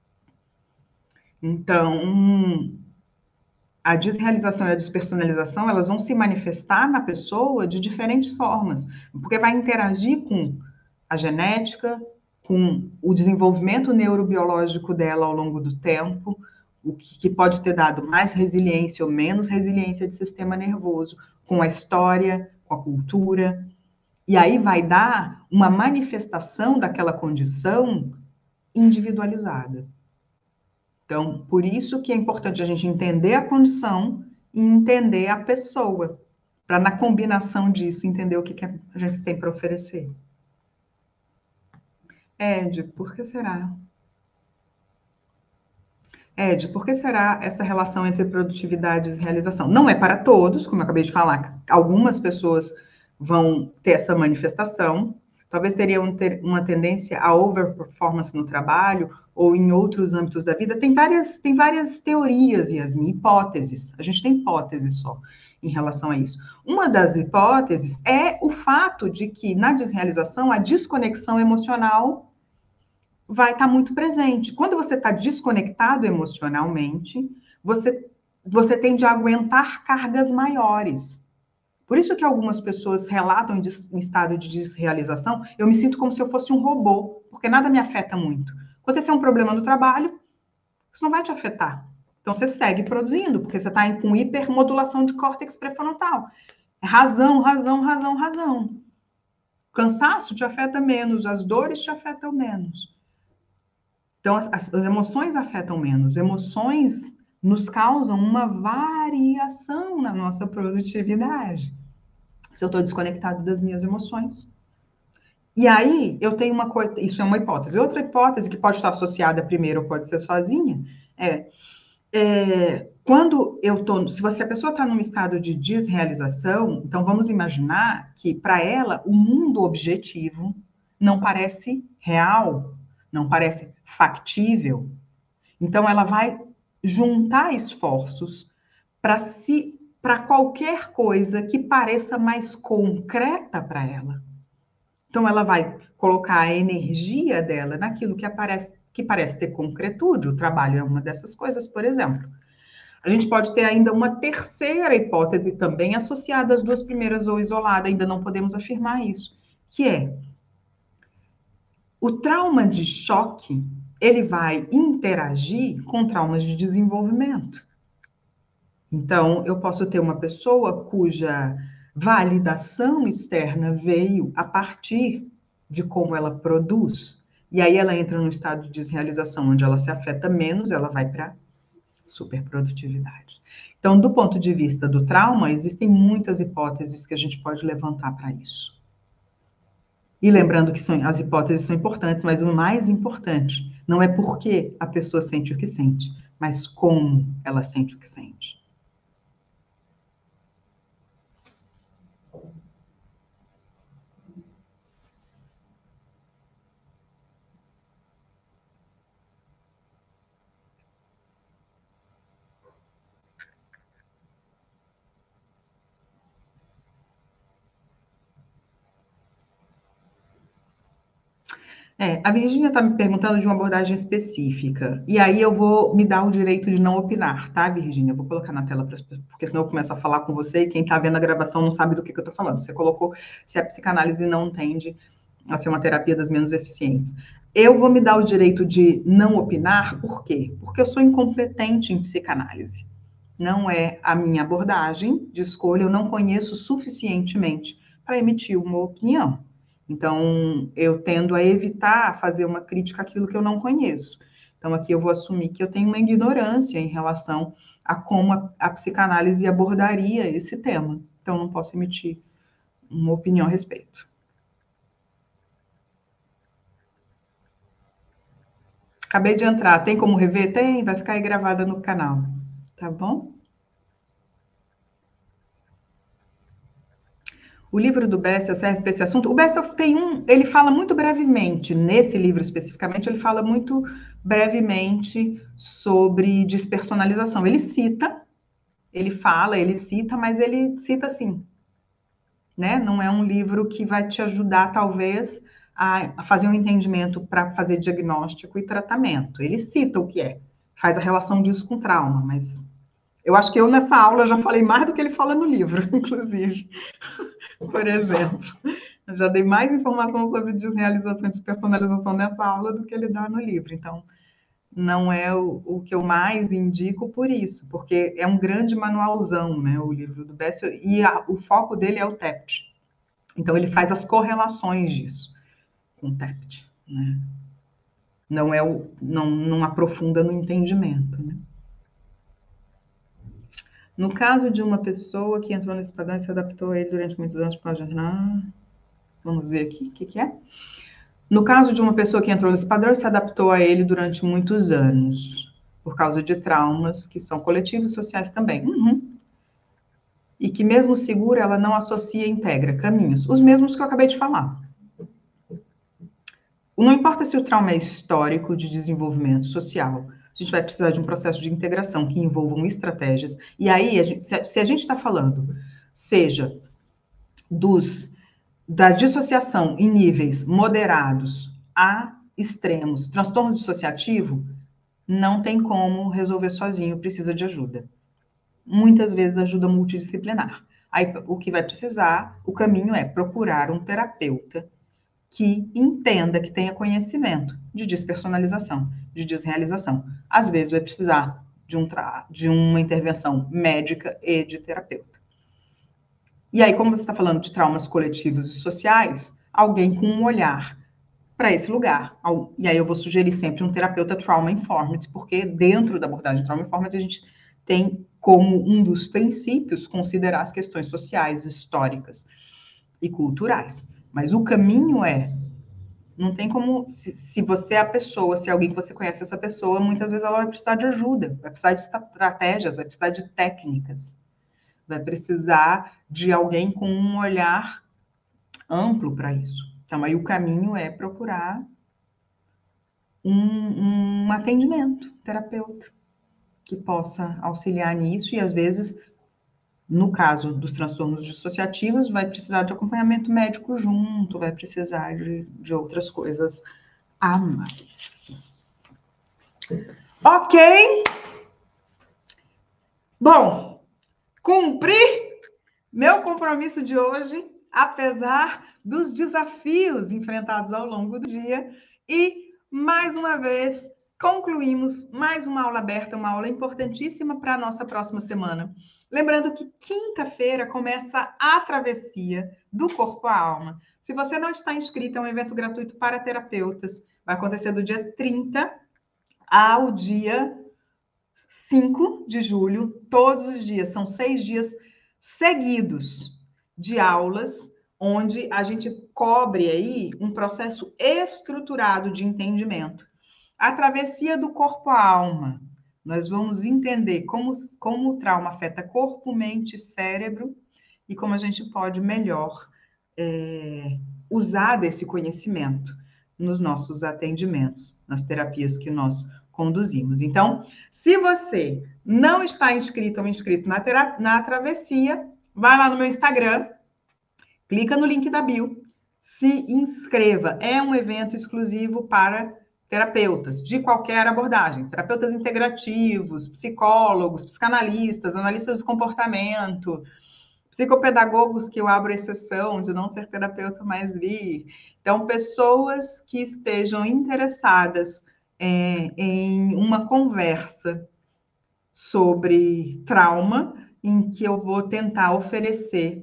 Então, a desrealização e a despersonalização, elas vão se manifestar na pessoa de diferentes formas, porque vai interagir com a genética, com o desenvolvimento neurobiológico dela ao longo do tempo, o que pode ter dado mais resiliência ou menos resiliência de sistema nervoso, com a história, com a cultura, e aí vai dar uma manifestação daquela condição individualizada. Então, por isso que é importante a gente entender a condição e entender a pessoa, para na combinação disso entender o que a gente tem para oferecer. Ed, por que será? Ed, por que será essa relação entre produtividade e realização? Não é para todos, como eu acabei de falar, algumas pessoas vão ter essa manifestação, talvez teriam uma tendência a overperformance no trabalho ou em outros âmbitos da vida. Tem várias teorias, Yasmin, hipóteses. A gente tem hipóteses só em relação a isso. Uma das hipóteses é o fato de que na desrealização a desconexão emocional vai estar muito presente. Quando você está desconectado emocionalmente, você tende a aguentar cargas maiores. Por isso que algumas pessoas relatam em estado de desrealização, eu me sinto como se eu fosse um robô, porque nada me afeta muito. Acontecer um problema no trabalho, isso não vai te afetar. Então você segue produzindo, porque você está com hipermodulação de córtex pré-frontal. É razão, razão, razão, razão. O cansaço te afeta menos, as dores te afetam menos. Então, as emoções afetam menos. Emoções nos causam uma variação na nossa produtividade. Se eu estou desconectado das minhas emoções. E aí, eu tenho uma coisa, isso é uma hipótese. Outra hipótese que pode estar associada primeiro ou pode ser sozinha, quando eu estou, se a pessoa está num estado de desrealização, então vamos imaginar que para ela o mundo objetivo não parece real, não parece factível. Então ela vai juntar esforços para qualquer coisa que pareça mais concreta para ela. Então ela vai colocar a energia dela naquilo que parece ter concretude. O trabalho é uma dessas coisas, por exemplo. A gente pode ter ainda uma terceira hipótese também associada às duas primeiras ou isolada, ainda não podemos afirmar isso, que é o trauma de choque, ele vai interagir com traumas de desenvolvimento. Então, eu posso ter uma pessoa cuja validação externa veio a partir de como ela produz. E aí ela entra num estado de desrealização, onde ela se afeta menos, ela vai para superprodutividade. Então, do ponto de vista do trauma, existem muitas hipóteses que a gente pode levantar para isso. E lembrando que as hipóteses são importantes, mas o mais importante não é porque a pessoa sente o que sente, mas como ela sente o que sente. A Virgínia está me perguntando de uma abordagem específica. E aí eu vou me dar o direito de não opinar, tá, Virgínia? Eu vou colocar na tela, porque senão eu começo a falar com você e quem está vendo a gravação não sabe do que eu estou falando. Você colocou se a psicanálise não tende a ser uma terapia das menos eficientes. Eu vou me dar o direito de não opinar, por quê? Porque eu sou incompetente em psicanálise. Não é a minha abordagem de escolha, eu não conheço suficientemente para emitir uma opinião. Então, eu tendo a evitar fazer uma crítica àquilo que eu não conheço. Então, aqui eu vou assumir que eu tenho uma ignorância em relação a como a psicanálise abordaria esse tema. Então, não posso emitir uma opinião a respeito. Acabei de entrar. Tem como rever? Tem, vai ficar aí gravada no canal. Tá bom? O livro do Bessel serve para esse assunto? O Bessel ele fala muito brevemente, nesse livro especificamente, ele fala muito brevemente sobre despersonalização. Ele cita, ele cita, mas ele cita assim, né? Não é um livro que vai te ajudar, talvez, a fazer um entendimento para fazer diagnóstico e tratamento. Ele cita o que é, faz a relação disso com trauma, mas eu acho que eu nessa aula já falei mais do que ele fala no livro, inclusive. Por exemplo, eu já dei mais informação sobre desrealização e despersonalização nessa aula do que ele dá no livro. Então, não é o que eu mais indico por isso, porque é um grande manualzão, né, o livro do Bessel, e o foco dele é o TEPT. Então, ele faz as correlações disso com o TEPT, né? Não aprofunda no entendimento, né? No caso de uma pessoa que entrou nesse padrão e se adaptou a ele durante muitos anos, pode... Vamos ver aqui, o que é? No caso de uma pessoa que entrou nesse padrão e se adaptou a ele durante muitos anos, por causa de traumas que são coletivos e sociais também. Uhum. E que mesmo segura, ela não associa e integra caminhos, os mesmos que eu acabei de falar. Não importa se o trauma é histórico de desenvolvimento social, a gente vai precisar de um processo de integração que envolvam estratégias. E aí, se a gente está falando, seja da dissociação em níveis moderados a extremos, transtorno dissociativo, não tem como resolver sozinho, precisa de ajuda. Muitas vezes ajuda multidisciplinar. Aí, o que vai precisar, o caminho é procurar um terapeuta que entenda, que tenha conhecimento de despersonalização, de desrealização. Às vezes vai precisar de uma intervenção médica e de terapeuta. E aí, como você está falando de traumas coletivos e sociais, alguém com um olhar para esse lugar. E aí eu vou sugerir sempre um terapeuta trauma-informed, porque dentro da abordagem trauma-informed a gente tem como um dos princípios considerar as questões sociais, históricas e culturais. Mas o caminho não tem como, se você é a pessoa, se é alguém que você conhece essa pessoa, muitas vezes ela vai precisar de ajuda, vai precisar de estratégias, vai precisar de técnicas, vai precisar de alguém com um olhar amplo para isso. Então, aí o caminho é procurar um atendimento terapeuta que possa auxiliar nisso e, às vezes, no caso dos transtornos dissociativos, vai precisar de acompanhamento médico junto, vai precisar de outras coisas a mais. Ok? Bom, cumpri meu compromisso de hoje, apesar dos desafios enfrentados ao longo do dia, e, mais uma vez, concluímos mais uma aula aberta, uma aula importantíssima para a nossa próxima semana. Lembrando que quinta-feira começa a travessia do corpo à alma. Se você não está inscrito, é um evento gratuito para terapeutas. Vai acontecer do dia 30 ao dia 5 de julho, todos os dias. São 6 dias seguidos de aulas, onde a gente cobre aí um processo estruturado de entendimento. A travessia do corpo à alma. Nós vamos entender como o trauma afeta corpo, mente e cérebro e como a gente pode melhor usar desse conhecimento nos nossos atendimentos, nas terapias que nós conduzimos. Então, se você não está inscrito ou inscrito na travessia, vai lá no meu Instagram, clica no link da bio, se inscreva. É um evento exclusivo para terapeutas de qualquer abordagem, terapeutas integrativos, psicólogos, psicanalistas, analistas do comportamento, psicopedagogos, que eu abro exceção de não ser terapeuta, mas vir. Então, pessoas que estejam interessadas em uma conversa sobre trauma, em que eu vou tentar oferecer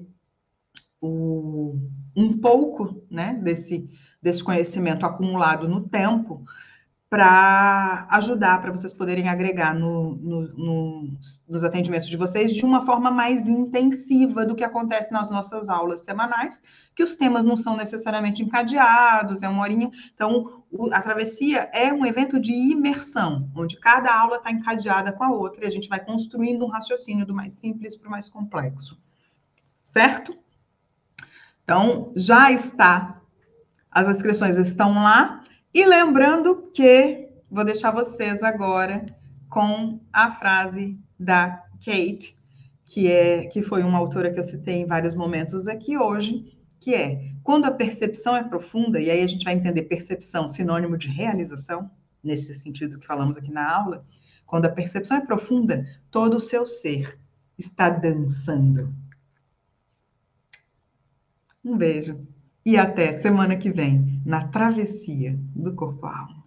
um pouco, né, desse conhecimento acumulado no tempo, para ajudar, para vocês poderem agregar nos atendimentos de vocês de uma forma mais intensiva do que acontece nas nossas aulas semanais, que os temas não são necessariamente encadeados, é uma horinha. Então, a travessia é um evento de imersão, onde cada aula está encadeada com a outra e a gente vai construindo um raciocínio do mais simples para o mais complexo. Certo? Então, já está, as inscrições estão lá. E lembrando que vou deixar vocês agora com a frase da Kate, que foi uma autora que eu citei em vários momentos aqui hoje, que é: quando a percepção é profunda, e aí a gente vai entender percepção sinônimo de realização, nesse sentido que falamos aqui na aula, quando a percepção é profunda, todo o seu ser está dançando. Um beijo e até semana que vem na travessia do corpo à alma.